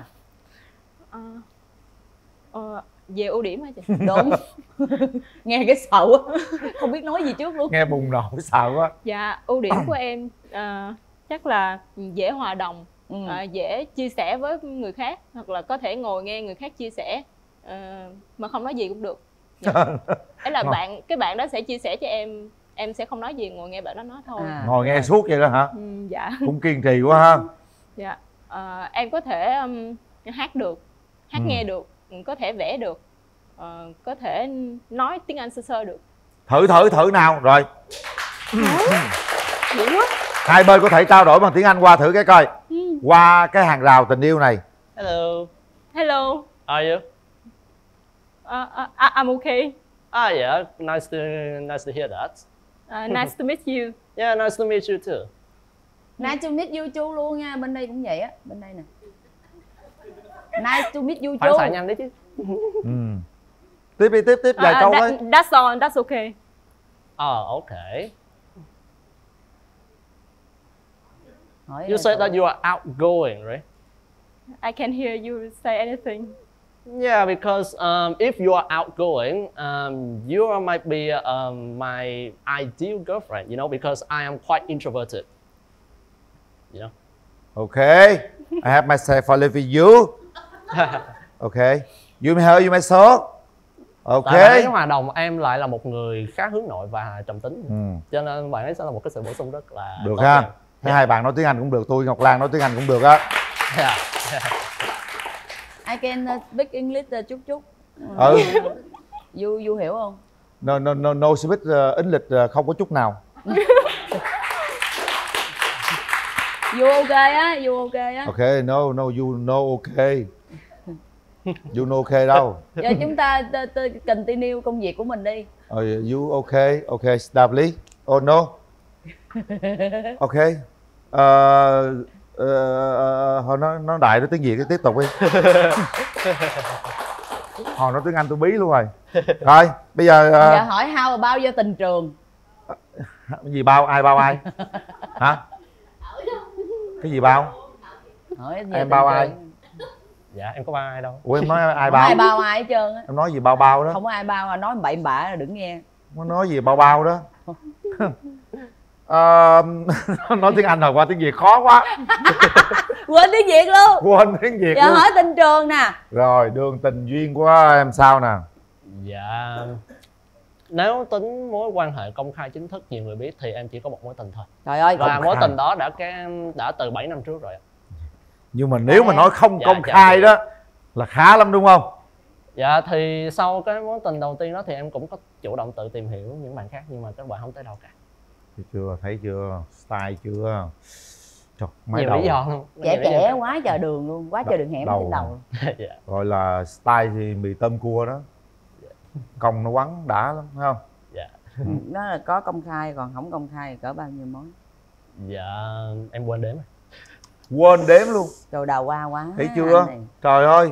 Về ưu điểm hả chị? Đúng. Nghe cái sợ quá. Không biết nói gì trước luôn. Nghe bùng nổ sợ quá. Dạ ưu điểm của em chắc là dễ hòa đồng, dễ chia sẻ với người khác, hoặc là có thể ngồi nghe người khác chia sẻ mà không nói gì cũng được. Dạ. Ấy là cái bạn đó sẽ chia sẻ cho em sẽ không nói gì, ngồi nghe bạn đó nói thôi. Ngồi nghe suốt vậy đó hả? Dạ. Cũng kiên trì quá ha. Dạ. Em có thể hát được, hát nghe được, có thể vẽ được, có thể nói tiếng Anh sơ sơ được. Thử nào rồi. Dữ quá. Hai bên có thể trao đổi bằng tiếng Anh qua thử cái coi. Qua cái hàng rào tình yêu này. Hello. Hello. Are you? I'm okay. Yeah, nice to hear that. Nice to meet you. Yeah, nice to meet you too. Nice to meet you chú luôn nha, bên đây cũng vậy á, bên đây nè. Nice to meet you chú. Phản xạ nhanh đấy chứ. Tiếp đi, tiếp vài câu thôi. That's all, that's okay. Okay. You said that you are outgoing, right? I can hear you say anything. Yeah, because if you are outgoing, you might be my ideal girlfriend, you know, because I am quite introverted. You know. Okay, I have myself only for you. Okay, you may hear, you may saw. Okay. Tại bạn ấy hòa đồng, em lại là một người khá hướng nội và trầm tính, cho nên bạn ấy sẽ là một cái sự bổ sung rất là được ha. Thấy hai bạn nói tiếng Anh cũng được, tôi Ngọc Lan nói tiếng Anh cũng được á. I can speak English chút chút. Du hiểu không? No speak Ính lịch không có chút nào. Du ok á, Du ok á. Ok, no ok. You no ok đâu. Giờ chúng ta continue công việc của mình đi. You ok, stop please. Oh no. Ok. Hồi nó đại nó tiếng Việt tiếp tục đi. Hồi nói tiếng Anh tôi bí luôn rồi. Rồi bây giờ giờ hỏi how bao giờ tình trường. gì bao ai hả? Cái gì bao? Hỏi em bao ai? Dạ em có bao ai đâu. Ủa em nói ai không bao? ai bao ai hết trơn á. Em nói gì bao đó? Không có ai bao à, nói bậy bạ là đừng nghe. Nó nói gì bao đó. Nói tiếng Anh rồi qua tiếng Việt khó quá. Quên tiếng Việt luôn. Quên tiếng Việt giờ luôn. hỏi tình trường nè. Rồi đường tình duyên của em sao nè? Dạ nếu tính mối quan hệ công khai chính thức nhiều người biết thì em chỉ có một mối tình thôi. Trời ơi. Và mối tình đó đã từ 7 năm trước rồi ạ. Nhưng mà nếu mà nói không công khai đó là khá lắm đúng không? Dạ thì sau cái mối tình đầu tiên đó thì em cũng có chủ động tự tìm hiểu những bạn khác, nhưng mà các bạn không tới đâu cả. Thấy chưa, style chưa? Trời, nhiều lý do luôn. Trẻ quá trời đường luôn, quá trời đường hẻm trên đầu. Dạ. Gọi là style thì mì tôm cua đó. Công nó quắn đã lắm phải không? Dạ. Đó là có công khai, còn không công khai cỡ bao nhiêu mối? Dạ em quên đếm. Quên đếm luôn. Trời đào hoa quá. Thấy chưa? Trời ơi.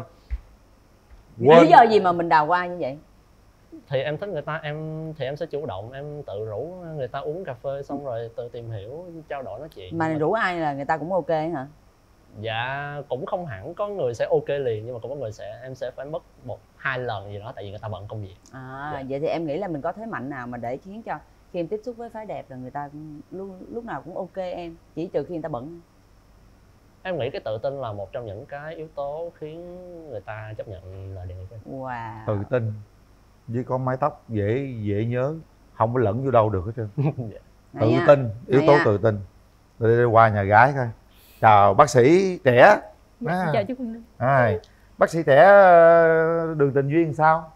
Lý do gì mà mình đào hoa như vậy? Thì em thích người ta, em sẽ chủ động, em tự rủ người ta uống cà phê xong rồi tự tìm hiểu, trao đổi nói chuyện. Mà rủ ai là người ta cũng ok hả? Dạ cũng không hẳn, có người sẽ ok liền nhưng mà cũng có người em sẽ phải mất 1-2 lần gì đó tại vì người ta bận công việc. Dạ. Vậy thì em nghĩ là mình có thế mạnh nào mà để khiến cho khi em tiếp xúc với phái đẹp là người ta lúc nào cũng ok em, chỉ trừ khi người ta bận? Em nghĩ cái tự tin là một trong những cái yếu tố khiến người ta chấp nhận lời đề nghị của em. Wow. Tự tin với có mái tóc dễ nhớ, không có lẫn vô đâu được hết trơn. Tự tin, yếu tố tự tin. Đi qua nhà gái coi. Chào bác sĩ trẻ. Chào chú Quỳnh Linh. Bác sĩ trẻ đường tình duyên sao?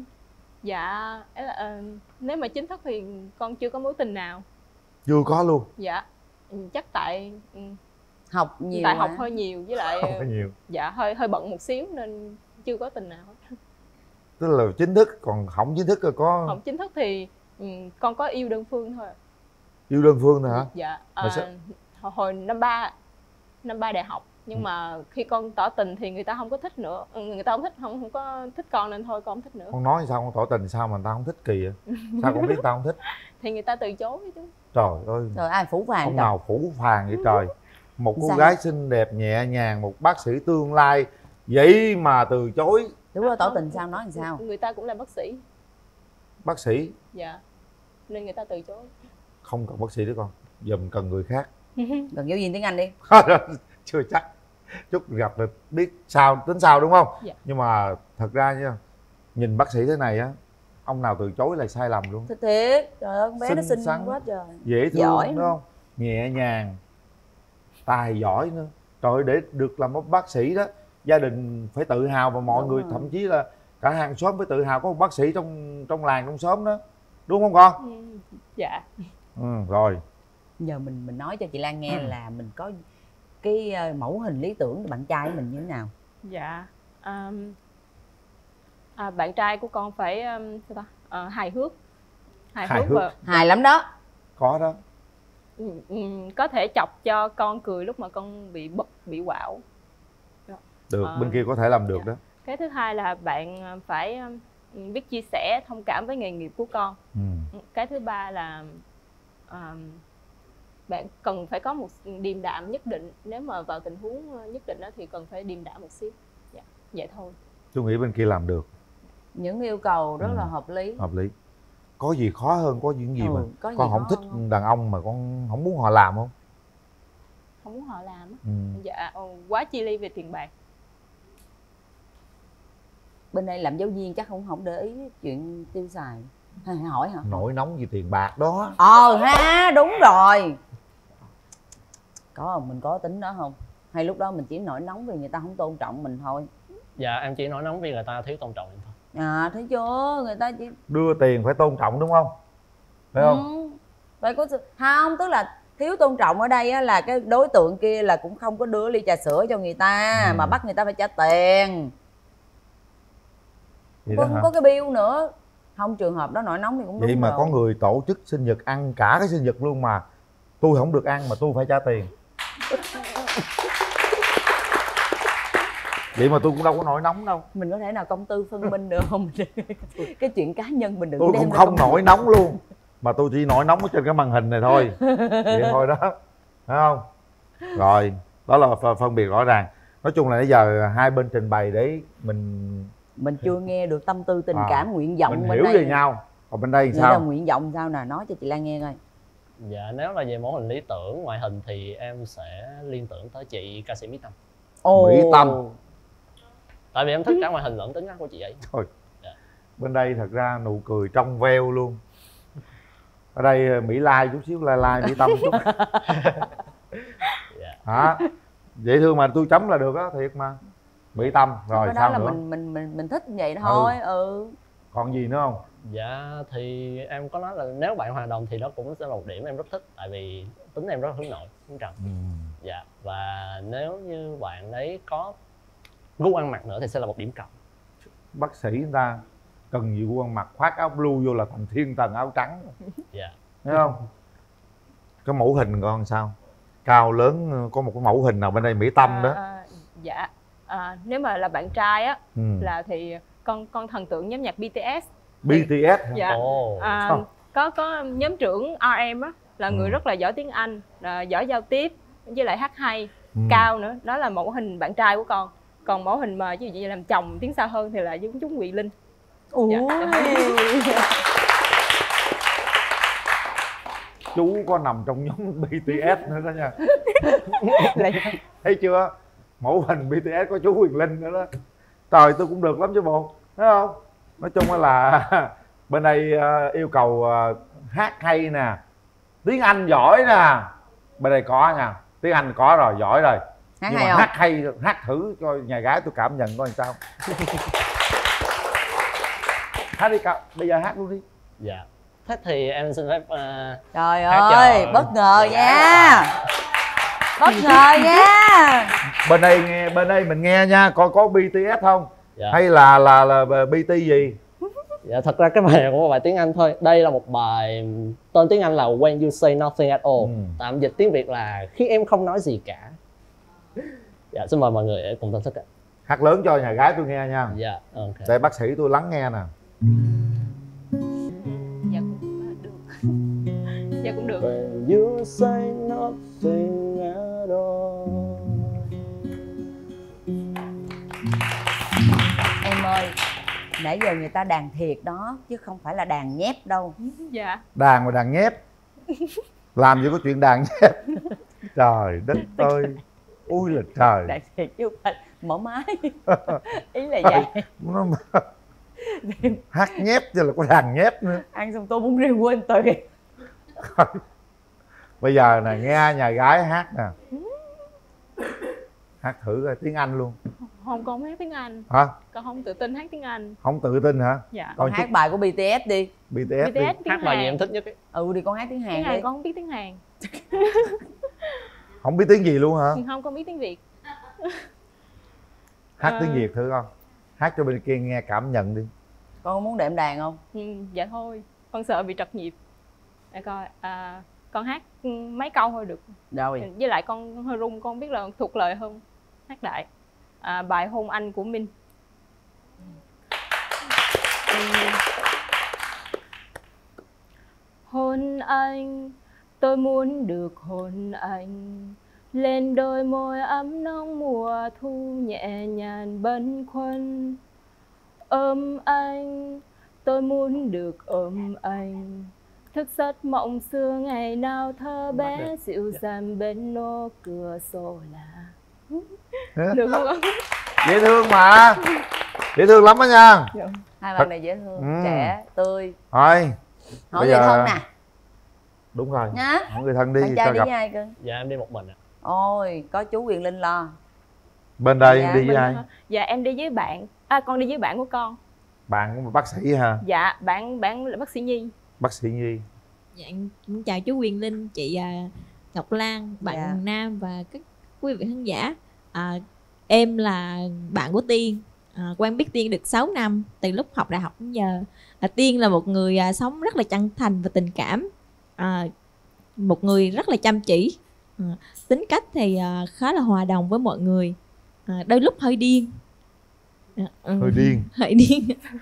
Dạ nếu mà chính thức thì con chưa có mối tình nào. Chưa có luôn? Dạ chắc tại học nhiều, tại học hơi nhiều với lại học hơi nhiều. Dạ hơi bận một xíu nên chưa có tình nào hết. Tức là chính thức, còn không chính thức là có. Không chính thức thì con có yêu đơn phương thôi. Yêu đơn phương thôi hả? Dạ hồi năm ba đại học, nhưng mà khi con tỏ tình thì người ta không có thích nữa, người ta không có thích con nên thôi con không thích nữa. Con nói sao con tỏ tình sao mà người ta không thích kỳ vậy? Sao con biết người ta không thích? Thì người ta từ chối chứ. Trời ơi. Trời ai phủ phàng. Không nào phủ phàng vậy trời. Một cô gái xinh đẹp nhẹ nhàng, một bác sĩ tương lai vậy mà từ chối. Đúng rồi, tỏ tình sao nói làm sao? Người ta cũng là bác sĩ. Bác sĩ? Dạ. Nên người ta từ chối. Không cần bác sĩ nữa con, giờ mình cần người khác. Cần giáo viên tiếng Anh đi. Chưa chắc. Chút gặp được biết sao tính sao đúng không? Dạ. Nhưng mà thật ra nha, nhìn bác sĩ thế này á, ông nào từ chối là sai lầm luôn. Thiệt, trời ơi con bé nó xinh quá trời. Dễ thương giỏi đúng không? Nhẹ nhàng, tài giỏi nữa. Trời ơi, để được làm một bác sĩ đó, gia đình phải tự hào và mọi người thậm chí là cả hàng xóm phải tự hào có một bác sĩ trong làng trong xóm đó, đúng không con? Dạ. Rồi. Giờ mình nói cho chị Lan nghe là mình có cái mẫu hình lý tưởng của bạn trai của mình như thế nào? Dạ bạn trai của con phải hài hước và hài lắm đó. Có đó. Có thể chọc cho con cười lúc mà con bị bực, bị quạo. Được, bên kia có thể làm được. Đó. Cái thứ hai là bạn phải biết chia sẻ, thông cảm với nghề nghiệp của con. Cái thứ ba là bạn cần phải có một điềm đạm nhất định. Nếu mà vào tình huống nhất định đó thì cần phải điềm đạm một xíu. Dạ, vậy thôi. Tôi nghĩ bên kia làm được. Những yêu cầu rất là hợp lý. Hợp lý. Có gì khó hơn, có những gì mà con không thích không? Đàn ông mà con không muốn họ làm không? Không muốn họ làm dạ quá chi ly về tiền bạc. Bên đây làm giáo viên chắc không để ý chuyện tiêu xài. Hay hỏi hả? Nổi nóng vì tiền bạc đó. Ha, đúng rồi. Mình có tính đó không? Hay lúc đó mình chỉ nổi nóng vì người ta không tôn trọng mình thôi? Dạ em chỉ nổi nóng vì người ta thiếu tôn trọng em thôi. thấy chưa, người ta chỉ đưa tiền phải tôn trọng đúng không? Phải không? Phải có sự không, tức là thiếu tôn trọng ở đây á, là cái đối tượng kia là cũng không có đưa ly trà sữa cho người ta mà bắt người ta phải trả tiền. Có cái bill nữa. Không, trường hợp đó nổi nóng thì cũng đúng. Vậy mà rồi. có người tổ chức sinh nhật ăn cả cái sinh nhật luôn mà tôi không được ăn mà tôi phải trả tiền. Vậy mà tôi cũng đâu có nổi nóng đâu. Mình có thể nào công tư phân minh được không? Cái chuyện cá nhân mình đừng Tôi đem cũng ra không công nổi nóng luôn. Mà tôi chỉ nổi nóng ở trên cái màn hình này thôi. Vậy thôi đó. Thấy không? Rồi, đó là phân biệt rõ ràng. Nói chung là nãy giờ hai bên trình bày để mình chưa nghe được tâm tư tình cảm, nguyện vọng mình bên hiểu đây. về nhau. Còn bên đây Vậy sao? là nguyện vọng sao nè, nói cho chị Lan nghe coi. Dạ, nếu là về mẫu hình lý tưởng ngoại hình thì em sẽ liên tưởng tới chị ca sĩ Mỹ Tâm. Mỹ Tâm. Tại vì em thích cả ngoại hình lẫn tính cách của chị ấy. Thôi. Bên đây thật ra nụ cười trong veo luôn. Ở đây Mỹ Lai chút xíu, Lai Mỹ Tâm chút. Hả? Dễ thương mà tôi chấm là được á, thiệt mà. Mỹ Tâm rồi sao đó là nữa? mình thích vậy thôi. Còn gì nữa không? Dạ thì em có nói là nếu bạn hòa đồng thì đó cũng sẽ là một điểm em rất thích. Tại vì tính em rất là hướng nội, hướng trầm. Dạ, và nếu như bạn ấy có gu ăn mặc nữa thì sẽ là một điểm cộng. Bác sĩ người ta cần gì gu ăn mặc, khoác áo blue vô là thành thiên thần áo trắng. Dạ. Thấy không? Cái mẫu hình con sao? Cao lớn, có một cái mẫu hình nào bên đây Mỹ Tâm đó? Dạ. Nếu mà là bạn trai á là thì con thần tượng nhóm nhạc BTS. BTS. Dạ. Có nhóm trưởng RM á là người rất là giỏi tiếng Anh, giỏi giao tiếp với lại hát hay, cao nữa. Đó là mẫu hình bạn trai của con. Còn mẫu hình mà ví dụ như làm chồng tiến xa hơn thì là giống chú Quyền Linh. Chú có nằm trong nhóm BTS nữa đó nha. Thấy chưa? Mẫu hình BTS có chú Quyền Linh nữa đó. Trời, tôi cũng được lắm chứ bộ. Thấy không? Nói chung là bên đây yêu cầu hát hay nè, tiếng Anh giỏi nè. Bên đây có nha, tiếng Anh có rồi, giỏi rồi. Hát nhưng hay mà không? hát hay, hát thử coi nhà gái tôi cảm nhận coi sao. Hát đi cậu, bây giờ hát luôn đi. Dạ. Thế thì em xin phép trời ơi, bất ngờ nha. Bất ngờ nha. Bên đây mình nghe nha, coi có BTS không? Dạ. Hay là BT gì? Dạ, thật ra cái bài này cũng là bài tiếng Anh thôi. Đây là một bài tên tiếng Anh là When You Say Nothing At All. Tạm dịch tiếng Việt là khi em không nói gì cả. Dạ, xin mời mọi người cùng thưởng thức ạ. Hát lớn cho nhà gái tôi nghe nha. Dạ, ok. Để bác sĩ tôi lắng nghe nè. Dạ cũng được. Dạ cũng được. When you say nothing at all. Em ơi, nãy giờ người ta đàn thiệt đó chứ không phải là đàn nhép đâu. Dạ. Đàn mà đàn nhép. Làm gì có chuyện đàn nhép. Trời đất ơi. Ôi là trời. Đàn thiệt chứ không phải mở máy. Ý là vậy. Hát nhép chứ là có đàn nhép nữa. Ăn xong tô bún riêu quên từ. Bây giờ nè, nghe nhà gái hát nè. Hát thử coi tiếng Anh luôn. Không, con không hát tiếng Anh. Hả? Con không tự tin hát tiếng Anh. Không tự tin hả? Dạ. Con hát bài của BTS đi. BTS đi. Hát bài gì em thích nhất ấy? Đi con hát tiếng Hàn. Tiếng Hàn đi. con không biết tiếng Hàn. Không biết tiếng gì luôn hả? Không, con biết tiếng Việt. Hát tiếng Việt thử con. Hát cho bên kia nghe cảm nhận đi. Con muốn đệm đàn không? Dạ thôi, con sợ bị trật nhịp. Để coi, con hát mấy câu thôi được. Rồi. Với lại con hơi run, con biết là thuộc lời hơn. Hát đại. Bài Hôn Anh của Minh. Hôn anh, tôi muốn được hôn anh, lên đôi môi ấm nóng mùa thu nhẹ nhàng bâng khuâng. Ôm anh, tôi muốn được ôm anh, thức giấc mộng xưa ngày nào thơ bé dịu dàng bên ô cửa sổ là. Được không con? Dễ thương mà. Dễ thương lắm đó nha. Hai bạn này dễ thương, trẻ, tươi. Thôi. Hỏi người thân nè. Đúng rồi. Nhá. Hỏi người thân đi Bạn trai cho đi gặp. với ai cưng? Dạ em đi một mình ạ. Ôi, có chú Quyền Linh lo. Bên đây Dạ, đi với ai? Dạ em đi với bạn. Con đi với bạn của con. Bạn cũng là bác sĩ hả? Dạ, bạn là bác sĩ Nhi. Bác sĩ Nhi. Dạ, cũng chào chú Quyền Linh, chị Ngọc Lan, bạn Nam và các quý vị khán giả. Em là bạn của Tiên, quen biết Tiên được 6 năm từ lúc học đại học đến giờ. Tiên là một người sống rất là chân thành và tình cảm, một người rất là chăm chỉ, tính cách thì khá là hòa đồng với mọi người, đôi lúc hơi điên. Hơi điên. Hơi điên.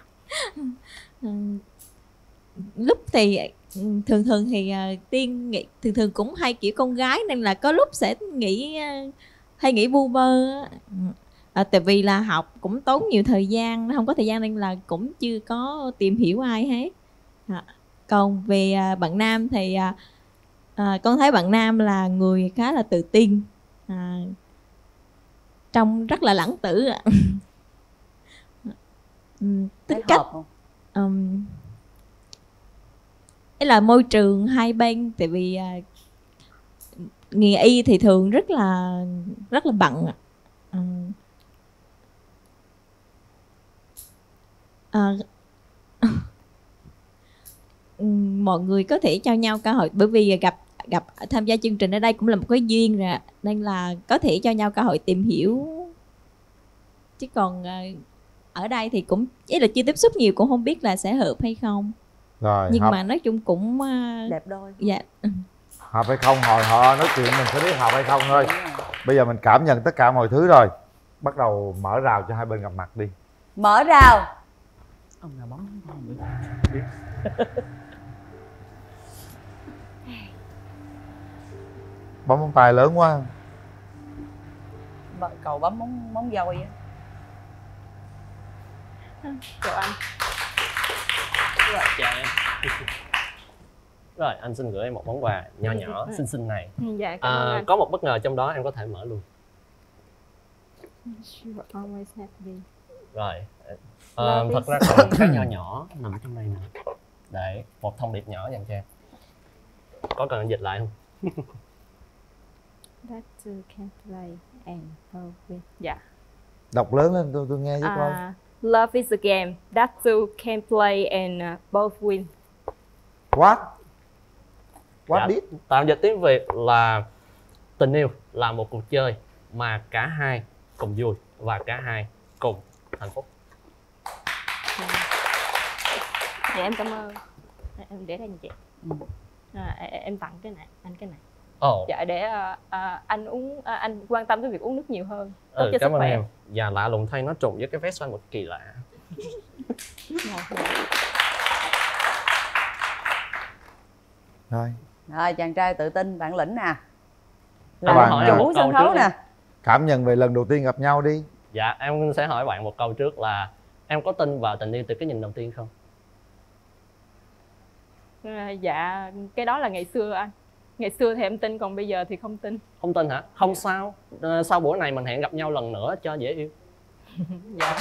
Lúc thì thường thì Tiên nghĩ thường cũng hay kiểu con gái nên là có lúc sẽ nghĩ hay nghĩ vu vơ. Tại vì là học cũng tốn nhiều thời gian, không có thời gian nên là cũng chưa có tìm hiểu ai hết. Còn về bạn Nam thì con thấy bạn Nam là người khá là tự tin, trông rất là lãng tử. Tính cách ấy là môi trường hai bên, tại vì nghề y thì thường rất là bận. Mọi người có thể cho nhau cơ hội, bởi vì gặp tham gia chương trình ở đây cũng là một cái duyên rồi, nên là có thể cho nhau cơ hội tìm hiểu. Chứ còn ở đây thì cũng ý là chưa tiếp xúc nhiều, cũng không biết là sẽ hợp hay không. Rồi, nhưng hợp. mà nói chung cũng đẹp đôi. Dạ. Hợp hay không hồi họ nói chuyện mình phải biết hợp hay không thôi. Bây giờ mình cảm nhận tất cả mọi thứ rồi, bắt đầu mở rào cho hai bên gặp mặt đi. Mở rào. Ông nào bấm bấm móng tay lớn quá. Cầu bấm móng dôi á. Chào anh. Rồi, chào em. Rồi, anh xin gửi em một món quà nho nhỏ xinh xinh này. Dạ, cảm ơn anh. Có một bất ngờ trong đó, em có thể mở luôn. Rồi, thật ra còn một cái nho nhỏ nằm ở trong đây nè. Để một thông điệp nhỏ dành cho em. Có cần anh dịch lại không? That two can play and both win. Dạ. Đọc lớn lên tôi nghe với coi. Love is a game that two can play and both win. What? Dạ, tạm dịch tiếng Việt là tình yêu là một cuộc chơi mà cả hai cùng vui và cả hai cùng hạnh phúc. Dạ em cảm ơn. Em để đây nha chị. Em tặng cái này, anh cái này. Dạ để anh uống, anh quan tâm tới việc uống nước nhiều hơn, tốt cho sức khỏe. Em. Và lạ lùng thay nó trùng với cái vest của anh một kỳ lạ. Rồi chàng trai tự tin bản lĩnh nè, là chủ sân khấu nè. Cảm nhận về lần đầu tiên gặp nhau đi. Dạ em sẽ hỏi bạn một câu trước là em có tin vào tình yêu từ cái nhìn đầu tiên không? Dạ cái đó là ngày xưa anh. Ngày xưa thì em tin, còn bây giờ thì không tin. Không tin hả? Không sao. Sau buổi này mình hẹn gặp nhau lần nữa cho dễ yêu. Dạ.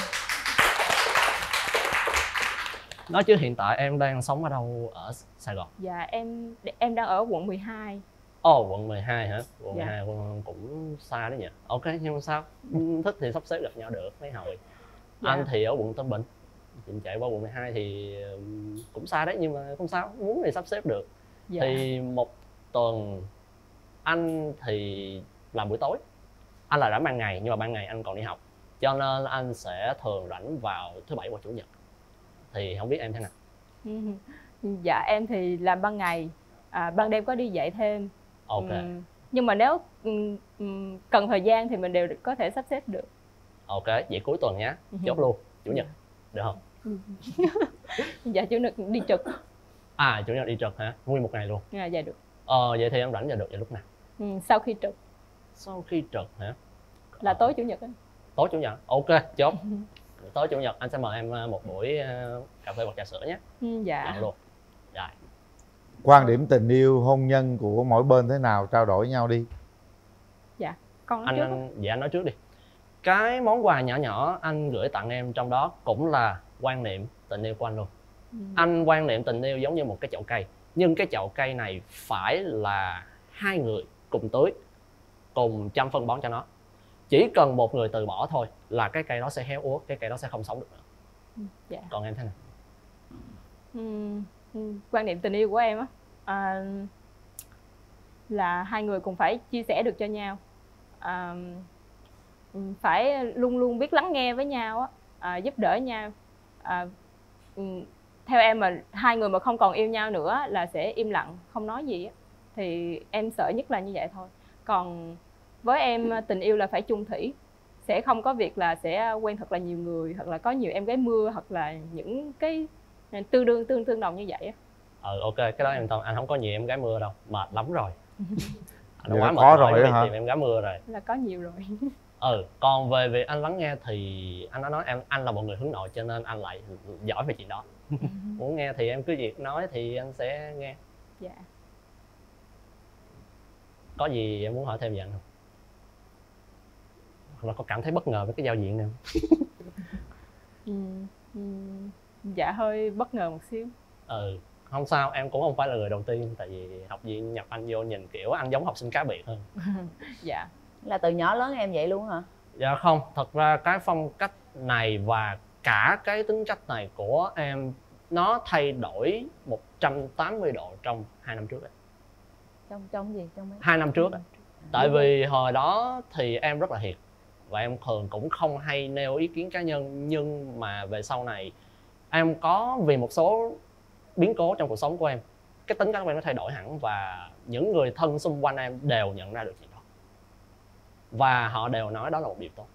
Nói chứ hiện tại em đang sống ở đâu ở Sài Gòn? Dạ em đang ở quận 12. Quận 12 hả? Quận 12 cũng xa đấy nhỉ. Ok, nhưng không sao. Thích thì sắp xếp gặp nhau được mấy hồi. Anh thì ở quận Tân Bình. Chị chạy qua quận 12 thì cũng xa đấy, nhưng mà không sao. Muốn thì sắp xếp được. Thì một tuần anh thì làm buổi tối, anh là rảnh ban ngày nhưng mà ban ngày anh còn đi học, cho nên anh sẽ thường rảnh vào thứ bảy hoặc chủ nhật. Thì không biết em thế nào? Dạ em thì làm ban ngày, ban đêm có đi dạy thêm. Ok. Nhưng mà nếu cần thời gian thì mình đều có thể sắp xếp được. Ok, vậy cuối tuần nhé, chốt luôn chủ nhật được không? Dạ chủ nhật đi trực. Chủ nhật đi trực hả? Nguyên một ngày luôn? Dạ được. Vậy thì em rảnh giờ được vào lúc nào? Sau khi trực. Sau khi trực hả? Là tối chủ nhật á. Tối chủ nhật, ok, chốt. Tối chủ nhật anh sẽ mời em một buổi cà phê hoặc trà sữa nhé. Dạ. Chọn luôn. Dạ. Quan điểm tình yêu, hôn nhân của mỗi bên thế nào, trao đổi nhau đi. Dạ, con nói trước. Dạ anh nói trước đi. Cái món quà nhỏ nhỏ anh gửi tặng em trong đó cũng là quan niệm tình yêu của anh luôn. Anh quan niệm tình yêu giống như một cái chậu cây, nhưng cái chậu cây này phải là hai người cùng tưới, cùng chăm phân bón cho nó. Chỉ cần một người từ bỏ thôi là cái cây đó sẽ héo úa, cái cây đó sẽ không sống được nữa. Dạ. Còn em thế nào? Quan niệm tình yêu của em á, là hai người cùng phải chia sẻ được cho nhau, phải luôn luôn biết lắng nghe với nhau á, giúp đỡ nhau. Theo em mà hai người mà không còn yêu nhau nữa là sẽ im lặng không nói gì á, thì em sợ nhất là như vậy thôi. Còn với em tình yêu là phải chung thủy, sẽ không có việc là sẽ quen thật là nhiều người, hoặc là có nhiều em gái mưa, hoặc là những cái tương đồng như vậy á. Ok, cái đó em anh không có nhiều em gái mưa đâu, mệt lắm rồi. Anh Vậy quá là mệt có rồi rồi để hả? tìm em gái mưa rồi. Là có nhiều rồi. Còn về việc anh lắng nghe thì anh đã nói anh là một người hướng nội, cho nên anh lại giỏi về chuyện đó. Muốn nghe thì em cứ việc nói thì anh sẽ nghe. Dạ. Có gì em muốn hỏi thêm gì anh không? Hoặc là có cảm thấy bất ngờ với cái giao diện này không? Dạ hơi bất ngờ một xíu. Không sao, em cũng không phải là người đầu tiên. Tại vì học viên nhập anh vô nhìn kiểu anh giống học sinh cá biệt hơn. Dạ. Là từ nhỏ lớn em vậy luôn hả? Dạ không, thật ra cái phong cách này và cả cái tính cách này của em nó thay đổi 180 độ trong 2 năm trước ấy. Trong gì? Trong mấy... 2 năm trước ấy. Tại vì hồi đó thì em rất là hiền và em thường cũng không hay nêu ý kiến cá nhân, nhưng mà về sau này em có vì một số biến cố trong cuộc sống của em, cái tính cách của em nó thay đổi hẳn, và những người thân xung quanh em đều nhận ra được chuyện đó và họ đều nói đó là một điều tốt.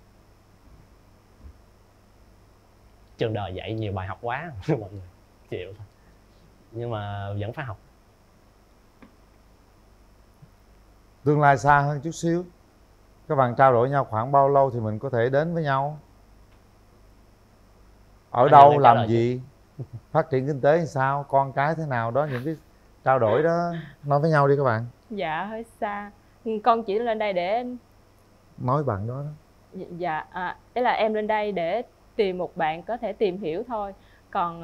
Trường đời dạy nhiều bài học quá mọi người chịu thôi, nhưng mà vẫn phải học. Tương lai xa hơn chút xíu, các bạn trao đổi nhau khoảng bao lâu thì mình có thể đến với nhau? Ở đâu, làm gì, phát triển kinh tế như sao, con cái thế nào đó, những cái trao đổi đó nói với nhau đi các bạn. Dạ hơi xa, con chỉ lên đây để Nói bạn đó. Dạ, ý là em lên đây để tìm một bạn có thể tìm hiểu thôi. Còn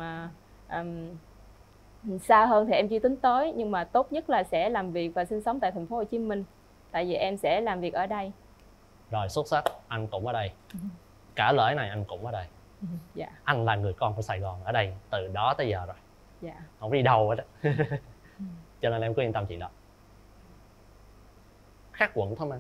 xa hơn thì em chưa tính tới, nhưng mà tốt nhất là sẽ làm việc và sinh sống tại thành phố Hồ Chí Minh. Tại vì em sẽ làm việc ở đây. Rồi, xuất sắc, anh cũng ở đây. Cả lễ này anh cũng ở đây. Dạ. Anh là người con của Sài Gòn ở đây từ đó tới giờ rồi. Dạ. Không đi đâu hết á. Cho nên em cứ yên tâm chuyện đó. Khác quận thôi mà.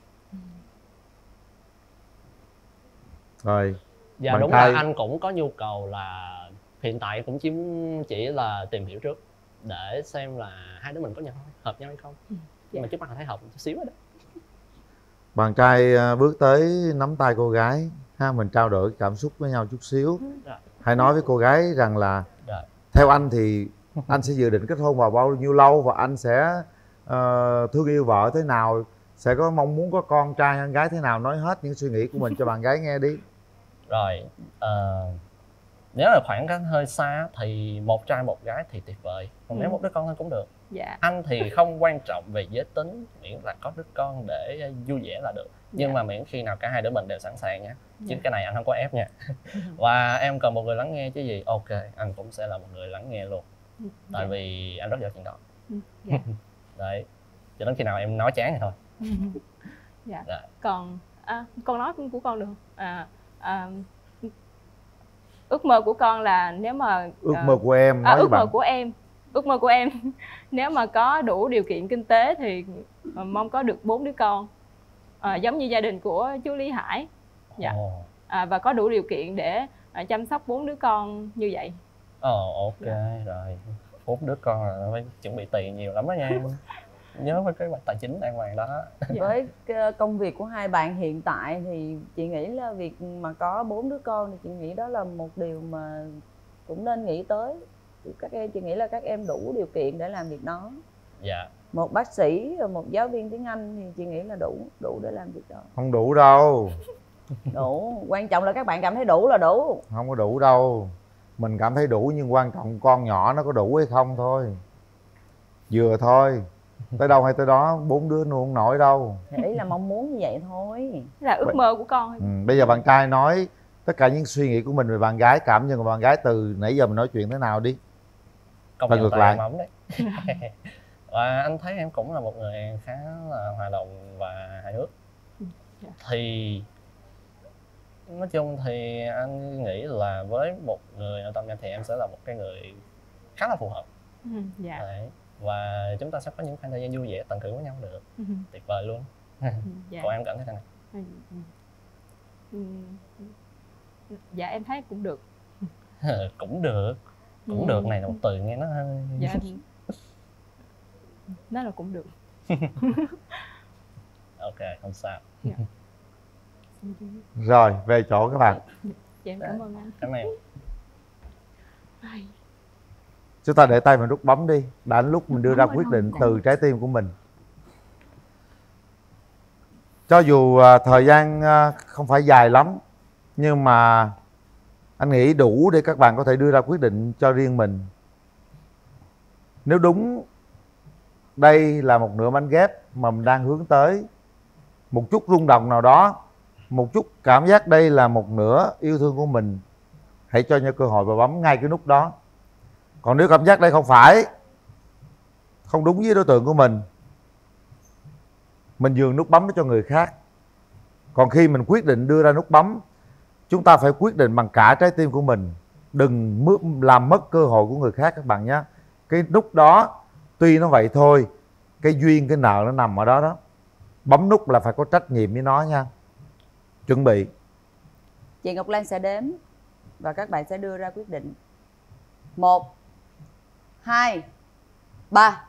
Rồi. Dạ đúng là anh cũng có nhu cầu là hiện tại cũng chỉ là tìm hiểu trước để xem là hai đứa mình có hợp nhau hay không. Nhưng mà trước mắt là thấy hợp chút xíu rồi đó. Bạn trai bước tới nắm tay cô gái ha, mình trao đổi cảm xúc với nhau chút xíu. Hãy nói với cô gái rằng là theo anh thì anh sẽ dự định kết hôn vào bao nhiêu lâu, và anh sẽ thương yêu vợ thế nào, sẽ có mong muốn có con trai hay con gái thế nào. Nói hết những suy nghĩ của mình cho bạn gái nghe đi. Rồi, nếu là khoảng cách hơi xa thì một trai một gái thì tuyệt vời. Còn nếu một đứa con thôi cũng được. Dạ. Anh thì không quan trọng về giới tính, miễn là có đứa con để vui vẻ là được. Nhưng mà miễn khi nào cả hai đứa mình đều sẵn sàng nha. Chứ cái này anh không có ép nha. Và em cần một người lắng nghe chứ gì. Ok, anh cũng sẽ là một người lắng nghe luôn. Tại vì anh rất giỏi chuyện đó. Đấy, cho đến khi nào em nói chán thì thôi. Dạ. Còn con nói của con được không? Ước mơ của con là nếu mà ước mơ của em nói ước mơ của em nếu mà có đủ điều kiện kinh tế thì mong có được 4 đứa con, giống như gia đình của chú Lý Hải. Dạ. Và có đủ điều kiện để chăm sóc 4 đứa con như vậy. Ok. Rồi 4 đứa con là phải chuẩn bị tiền nhiều lắm đó nha em. Nhớ với cái hoạch tài chính đàng hoàng đó. Với công việc của hai bạn hiện tại thì chị nghĩ là việc mà có 4 đứa con thì chị nghĩ đó là một điều mà cũng nên nghĩ tới. Các em, chị nghĩ là các em đủ điều kiện để làm việc đó. Dạ. Một bác sĩ rồi một giáo viên tiếng Anh thì chị nghĩ là đủ để làm việc đó. Không đủ đâu. Đủ, quan trọng là các bạn cảm thấy đủ là đủ. Không có đủ đâu. Mình cảm thấy đủ nhưng quan trọng con nhỏ nó có đủ hay không thôi. Vừa thôi. Tới đâu hay tới đó, 4 đứa nuôi không nổi đâu. Ý là mong muốn như vậy thôi. Là ước mơ của con. Bây giờ bạn trai nói tất cả những suy nghĩ của mình về bạn gái, cảm nhận của bạn gái từ nãy giờ mình nói chuyện thế nào đi. Công nhận tại em ấm đấy. Và anh thấy em cũng là một người khá là hòa đồng và hài hước. Thì Nói chung thì anh nghĩ là với một người ở tâm em thì em sẽ là một cái người khá là phù hợp. Dạ. Đấy. Và chúng ta sẽ có những khoảng thời gian vui vẻ tận hưởng với nhau được. Tuyệt vời luôn. Dạ. Còn em cảm thấy thế này? Dạ em thấy cũng được. Cũng được. Cũng được này là một từ nghe nó hơi... Dạ. Nó là cũng được. Ok, không sao. Dạ. Rồi, về chỗ các bạn. Dạ em cảm ơn anh. Cảm ơn. Chúng ta để tay vào nút bấm đi. Đã đến lúc mình đưa ra quyết định từ trái tim của mình. Cho dù thời gian không phải dài lắm, nhưng mà anh nghĩ đủ để các bạn có thể đưa ra quyết định cho riêng mình. Nếu đúng đây là một nửa bánh ghép mà mình đang hướng tới, một chút rung động nào đó, một chút cảm giác đây là một nửa yêu thương của mình, hãy cho nhau cơ hội và bấm ngay cái nút đó. Còn nếu cảm giác đây không phải, không đúng với đối tượng của mình nhường nút bấm cho người khác. Còn khi mình quyết định đưa ra nút bấm, chúng ta phải quyết định bằng cả trái tim của mình. Đừng làm mất cơ hội của người khác các bạn nhé. Cái nút đó tuy nó vậy thôi, cái duyên, cái nợ nó nằm ở đó đó. Bấm nút là phải có trách nhiệm với nó nha. Chuẩn bị. Chị Ngọc Lan sẽ đếm và các bạn sẽ đưa ra quyết định. 1, 2, 3.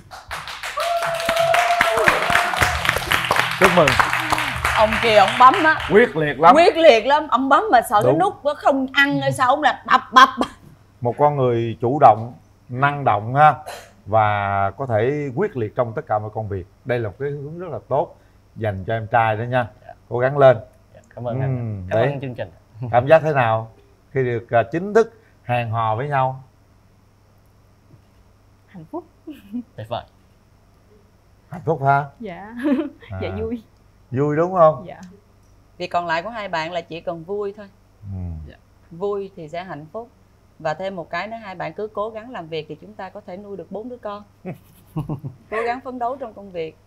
Chúc mừng. Ông kia ông bấm á Quyết liệt lắm. Quyết liệt lắm. Ông bấm mà sợ Đúng. cái nút nó không ăn hay sao, ông là bập bập. Một con người chủ động, năng động ha, và có thể quyết liệt trong tất cả mọi công việc. Đây là một cái hướng rất là tốt dành cho em trai đó nha. Cố gắng lên. Cảm ơn anh. Cảm ơn chương trình. Cảm giác thế nào khi được chính thức hẹn hò với nhau? Hạnh phúc. Tuyệt vời. Hạnh phúc ha? Dạ. Dạ vui. Vui đúng không? Dạ. Việc còn lại của hai bạn là chỉ cần vui thôi. Dạ. Vui thì sẽ hạnh phúc. Và thêm một cái nữa, hai bạn cứ cố gắng làm việc thì chúng ta có thể nuôi được 4 đứa con. Cố gắng phấn đấu trong công việc.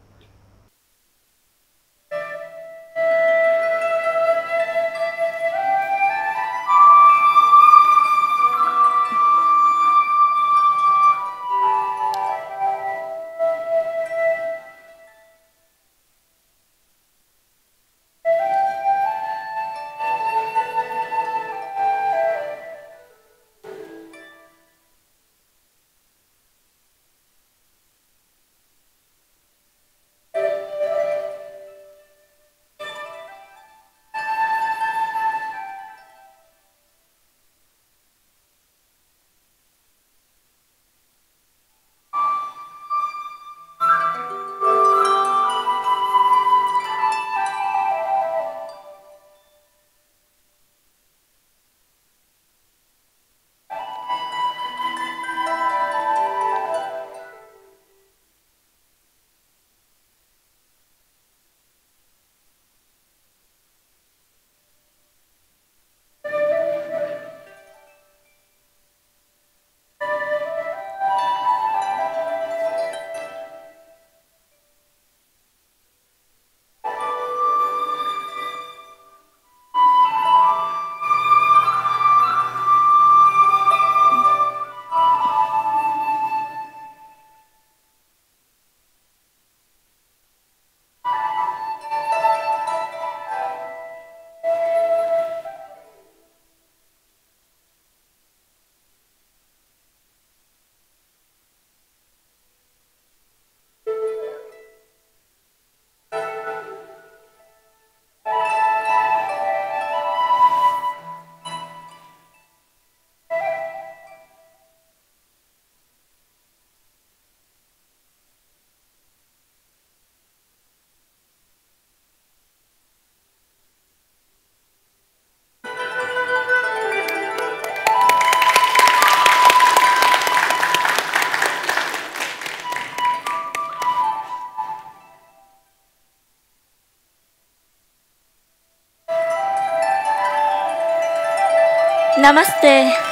Namaste.